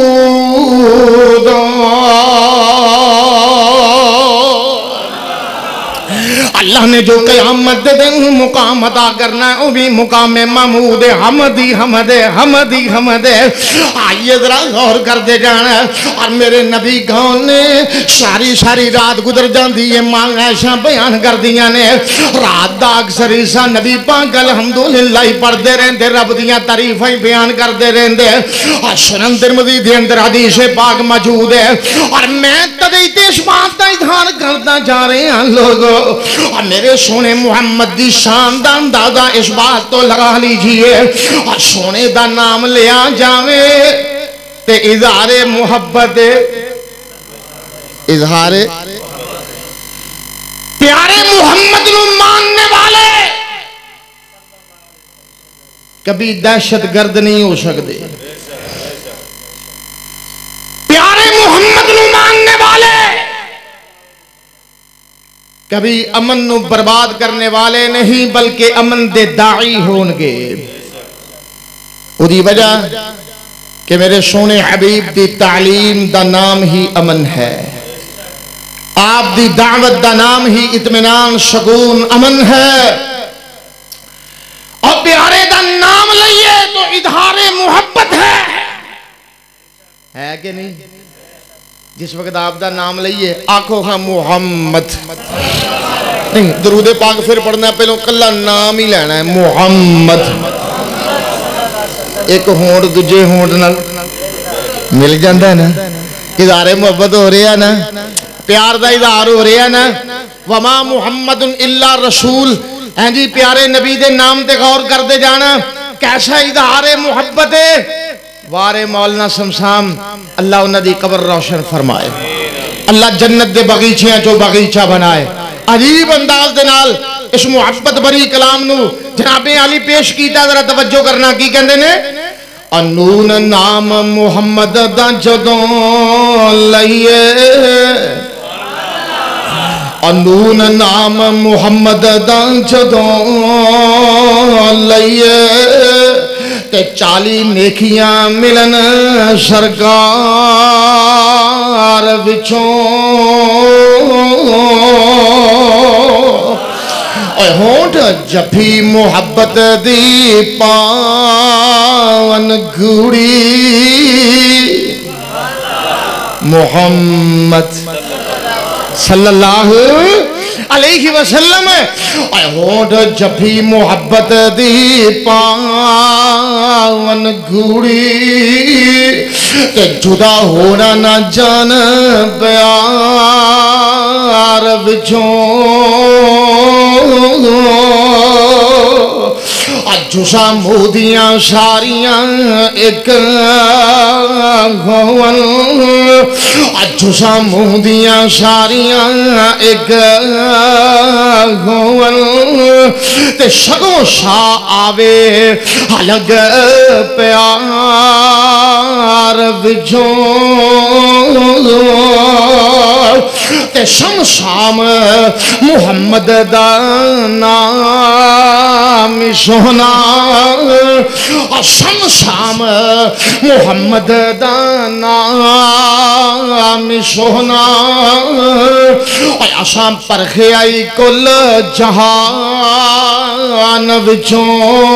अल्लाह ने जो क़यामत दे दिन मुकाम अता करना है वो भी मुकाम महमूद हमदी हमद हमदी हमद। आइए जरा गौर करते जाना। और मेरे नबी कौन ने सारी सारी रात गुजर जाती है, मांग ऐसा बयान कर दिया ने, रात का अक्सर हिस्सा नबी पाक अल्हम्दुलिल्लाह ही पढ़ते रहते, रब दियां तारीफां ही बयान करते रहते। और सुनन तिरमिज़ी दे अंदर हदीस पाक मौजूद है। और मैं तदे इस बात का इजहार करता जा रहे हैं लोगों, और मेरे सोने मुहम्मद की शान का अंदाजा इस बात तो लगा लीजिए, और सोने का नाम लिया जावे ते इजहारे मुहब्बत इजहारे प्यारे मुहम्मद को मानने वाले कभी दहशत गर्द नहीं हो सकते। प्यारे मोहम्मद को मानने वाले कभी अमन नू बर्बाद करने वाले नहीं, बल्कि अमन दे दाई होंगे। उदी वजह कि मेरे सोने हबीब दी तालीम दा नाम ही अमन है, आप दी दावत दा नाम ही इत्मीनान सुकून अमन है। और प्यारे दा नाम लइए तो इजहारे मुहब्बत है, है कि नहीं? जिस वक्त आप दा नाम लइए आखो हाँ मुहम्मद नहीं, दरूदे पाक फिर पढ़ना, पहले कला नाम ही लेना है मुहम्मद। एक होंठ दूजे होंठ नाल मिल जाता है ना, इजहारे मुहब्बत हो रहा ना, प्यार का इजहार हो रहा ना। वमा मुहम्मदुन इल्ला रसूल है जी, प्यारे नबी दे नाम ते गौर करते जाना, कैसा इजहारे मुहब्बत है। वारे मौलाना शमशाम अल्लाह उन्होंने कब्र रोशन फरमाए, अल्लाह जन्नत दे बगीचे चो बगीचा बनाए। अजीब अंदाज दे नाल इस मुहब्बत भरी कलाम नू जनाबे अली पेश कीता, जरा तवज्जो करना की कहंदे ने। अनून नाम मुहम्मद दा जदों लइए, अनून नाम मुहम्मद दा जदों लइए ते चाली नेकियां मिलन सरकार विचों। होंठ जफी मुहब्बत दी पावन घूड़ी मुहम्मद सल्लल्लाहु अलैहि वसल्लम। होंठ जफी मुहब्बत दी पावन घूड़ी ते जुदा होना ना जान प्यार विचों। जुसा मोदियां सारियां एक होवन जुसा मोदियां सारियां एक होवन ते सगों शाह आवे अलग प्यार विचों ते शम शाम मुहम्मद दा नाम सोना और शम शाम मुहम्मद दा नाम सोना और असां परखे आई कुल जहान विचों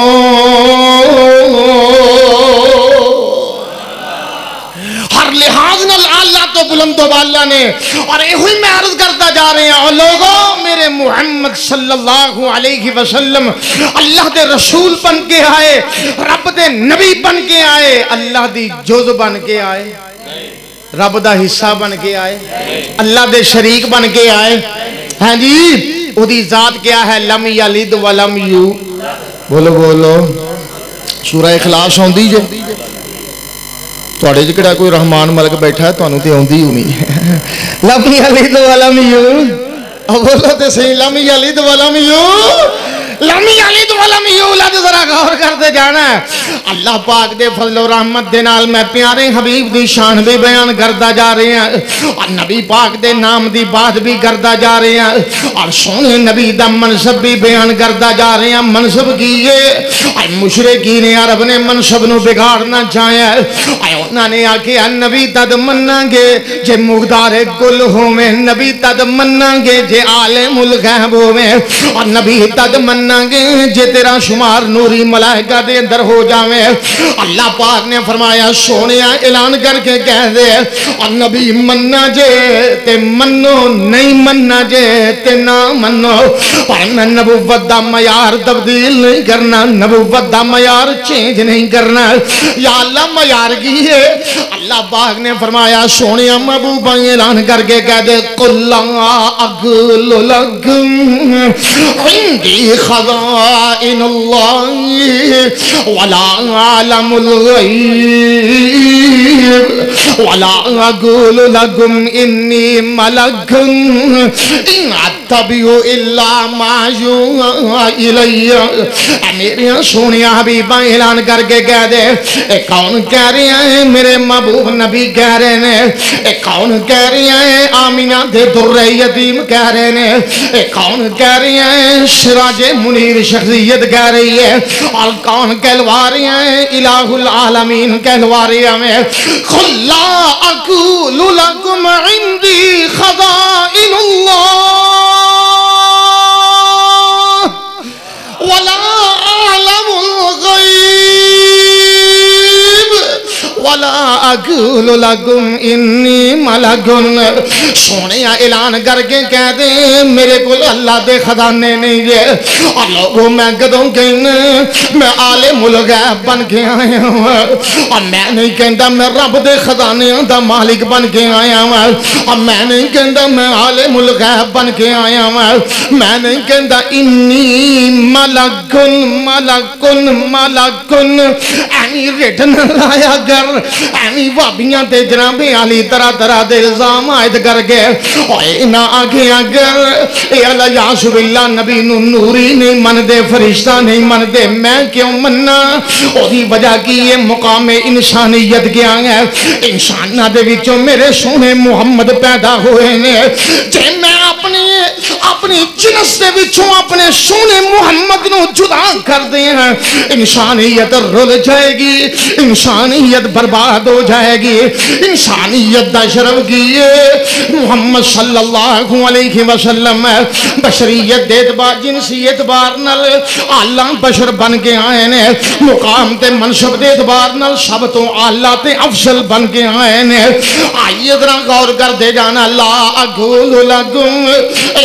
हर लिहाज नाल अल्लाह तो बुलंद वाला ने और यही मैं अर्ज करता जा रहे हैं लोगों मेरे मुहम्मद सल्लल्लाहु अलैहि वसल्लम अल्लाह दे रसूल बन के आए रब दे नबी बन के आए अल्लाह दी जुज़ बन के आए रब दा हिस्सा बन के आए अल्लाह दे शरीक बन के आए हैं जी उदी जात क्या है लम यलिद वलम यू बोलो बोलो सूरह इखलास आउंदी जे तुहाडे च किहड़ा कोई रहमान मलक बैठा है तुहानू ते आउंदी होनी लम यलिद वलम यू बोलो ते सही लम यलिद वलम यू लम यलिद वलम यूलद जरा गौर करते जाना है अल्लाह पाक दे फजल और रहमत दे नाल मैं प्यारे हबीब दी शान भी बयान करता जा रहे हैं और नबी पाक दे नाम दी बात भी करता जा रहे हैं और सोने नबी दा मनसब भी बयान करता जा रहे हैं मनसब की ये मुशरिकीन अरब ने मनसब नु बिगाड़ना चाहे उन्होंने आखिया नबी तद मन्नांगे जे मुख्तार कुल होवे नबी तद मन्नांगे जे आलिमुल गैब होवे और नबी तद मन्नांगे जे तेरा शुमार नूरी मलाइका दे अंदर हो जावे अल्लाह पाक ने फरमाया सोने ऐलान करके कह दे और नबी मन्ना जे ते मन्नो नहीं मन्ना जे ते ना मन्नो पर मैं नबुव्वत दा मयार तब्दील नहीं करना नबुव्वत दा मयार चेंज नहीं करना या अल्लाह मयार की है अल्लाह पाक ने फरमाया सोने महबूबा ऐलान करके कह दे कुल्ला अगुल लगम इंदी खज़ाइनुल्लाह वला आलमुल गैब वला अक़ूलु लकुम इन्नी मलकुन इन अत्तबिउ इल्ला मा युहा इलैया मेरे सोनिया हबीबा ऐलान करके कह दे ए कौन कह रहे हैं मेरे महबूब नबी कह रहे हैं ए कौन कह रहे हैं आमीना दे दुर्रे यतीम कह रहे हैं ए कौन कह रहे हैं सिराजे मुनीर शख्सियत कह रही है और कौन कहलवा रहे हैं इलाहुल आलमीन कहलवा रहे हैं खुल्ला अक़ूलु लकुम इंदी खज़ाइनुल्लाह वला आलमुल गैब वला अक़ूलु लकुम इन्नी मलकुन सोने ऐलान करके कह दे मेरे को अल्लाह दे खजाने नहीं जे और लोगों मैं कदों कहना मैं आलिमुल गैब बन के आया हूँ और मैं नहीं कहता मैं रब दे खजाने दा मालिक बन के आया हूँ और मैं नहीं कहता मैं आलिमुल गैब बन के आया हूँ मैं नहीं कहता इन्नी मलकुन मलकुन मलकुन ऐनी रिटन लाया कर ऐनी भाबियां ते जनाबे आली तरह तरह दे इल्जाम आयद करके ओए ना आगे अगर ए अल्लाह यासुबिल्ला नबी नु नूरी नहीं मनदे फरिश्ता नहीं मनदे मैं क्यों मन्ना ओदी वजह की ये मुकाम इंसानियत क्या है इंसाना दे विचों मेरे सोने मुहम्मद पैदा हुए ने जे मैं अपनी अपनी जिनस दे विचों अपने सोने मुहम्मद नु जुदा कर दे हैं इंसानियत रुल जाएगी इंसानियत बर्बाद हो जाएगी इंसानियत दा शर्म की मुहम्मद सल्लल्लाहु अलैहि वसल्लम बशरियत दे एतबार जिनसी एतबार नाल आला बशर बन के आए ने मुकाम ते मनसब दे एतबार नाल सब तो आला ते अफसल बन के आए ने आइए जरा गौर कर दे जाना ला अक़ूलु लकुम इंदी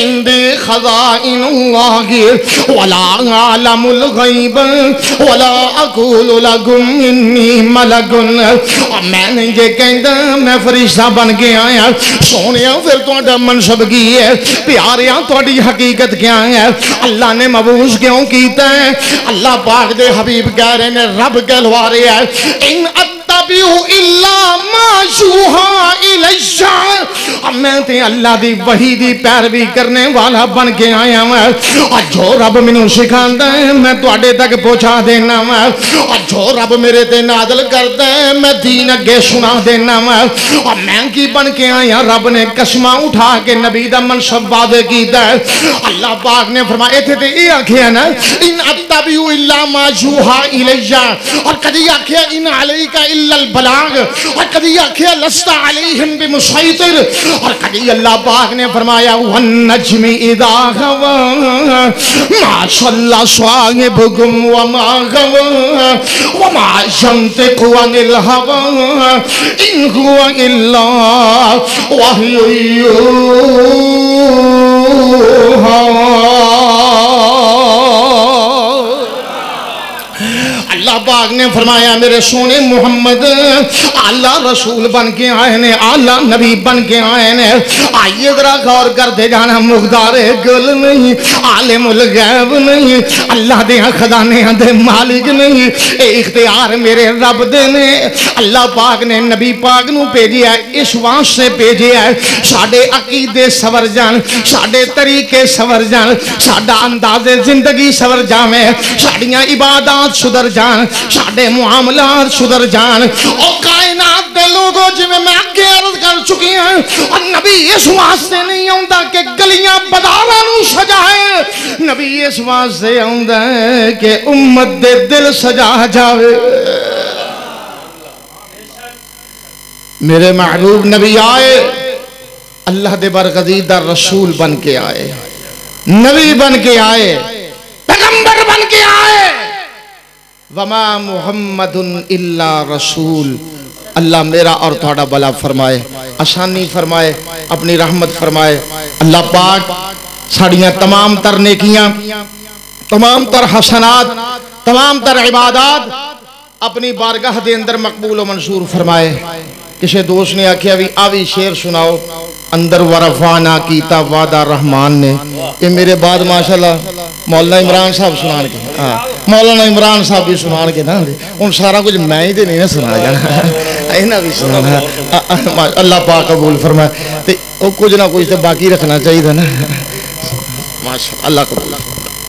खज़ाइनुल्लाहि वला आलमुल गैब वला अक़ूलु लकुम इन्नी मलकुन। मैंने ये कहता मैं फरिश्ता बन के आया। सोनिया फिर तुहाडा मनसब की है? प्यारिया तुहाडी हकीकत क्या है? अल्लाह ने मबूस क्यों कीता है? अल्लाह पाक दे हबीब कह रहे ने, रब कहलवा रहा है, इन अत्तबिउ इल्ला मा यूहा इलैया। मैं ते अल्लाह दी वही दी पैरवी करने वाला बन के आया मैं। और जो रब मैनू सिखांदा है मैं तुहाडे तक पहुंचा देना मैं। और जो रब मेरे ते नाज़िल करदा है मैं दीन अगे सुना देना मैं। और मैं की बन के आया? रब ने कसमां उठा के नबी दा मनसब वादे कीता है। अल्लाह पाक ने फरमाया इत्थे ते ये आखिया ना, इन अत्तबिउ इल्ला मा यूहा इलैया। और कदी आखिया इन अलैका इल्लल बलाग। और कदी आखिया लस्ता अलैहिम बिमुसैतिर। और कभी अल्लाह पाक ने फरमाया वन नज्मी इदा हवा माशअल्लाह स्वाहिबुकुम व मा गवा व मा यंतिकु अनिल हवा इन हुवा इल्ला वहयु यूहा। अल्लाह पाक ने फरमाया मेरे सोने मुहम्मद आला रसूल बन के आए ने, आला नबी बन के आए ने। आइए जरा गौर करते जाना, मुख्तारे गुल नहीं, आलिमुल गैब नहीं, अल्लाह दे खजाने दे मालिक नहीं, इख्तियार मेरे रब दे ने। अल्लाह पाक ने नबी पाक नू भेजिया, इस वास्ते भेजिया साडे अकीदे सवर जान, साडे तरीके सवर जान, साडा अंदाज़े जिंदगी सवर जावे, साडियां इबादत सुधर जान, साडे मुआमलात सुधर जान। और कायनात दे लोगों जिवें मैं अगे अर्ज कर चुकी हूं, और नबी इस वास्ते नहीं आउंदा कि गलियां बाजारां नू सजाए, नबी इस वास्ते आउंदा है कि उम्मत दे दिल सजा जावे। मेरे महबूब नबी आए, अल्लाह दे बरगज़ीदा रसूल बन के आए, नबी बन के आए, पैगंबर बन के आए। वमा मुहम्मदुन इल्ला रसूल। अल्लाह मेरा और थोड़ा भला फरमाए, आसानी फरमाए, अपनी रहमत फरमाए। अल्लाह पाक साड़ियां तमाम तर नेकियां, तमाम तर हसनात, तमाम तर इबादत अपनी बारगाह दे अंदर मकबूल व मंसूर फरमाए। किसी दोस्त ने आख्या भी आ भी शेर सुनाओ, अंदर वरफाना कीता वादा रहमान ने। ये मेरे बाद माशाल्लाह मौलाना इमरान साहब सुना के, हाँ मौलाना इमरान साहब भी सुना के ना, उन सारा कुछ मैं ही तो नहीं ना सुना जाना, इन्हें भी सुनाना। अल्लाह पाक कबूल फरमाए। तो कुछ ना कुछ तो बाकी रखना चाहिए ना। माशा अल्लाह कबूल।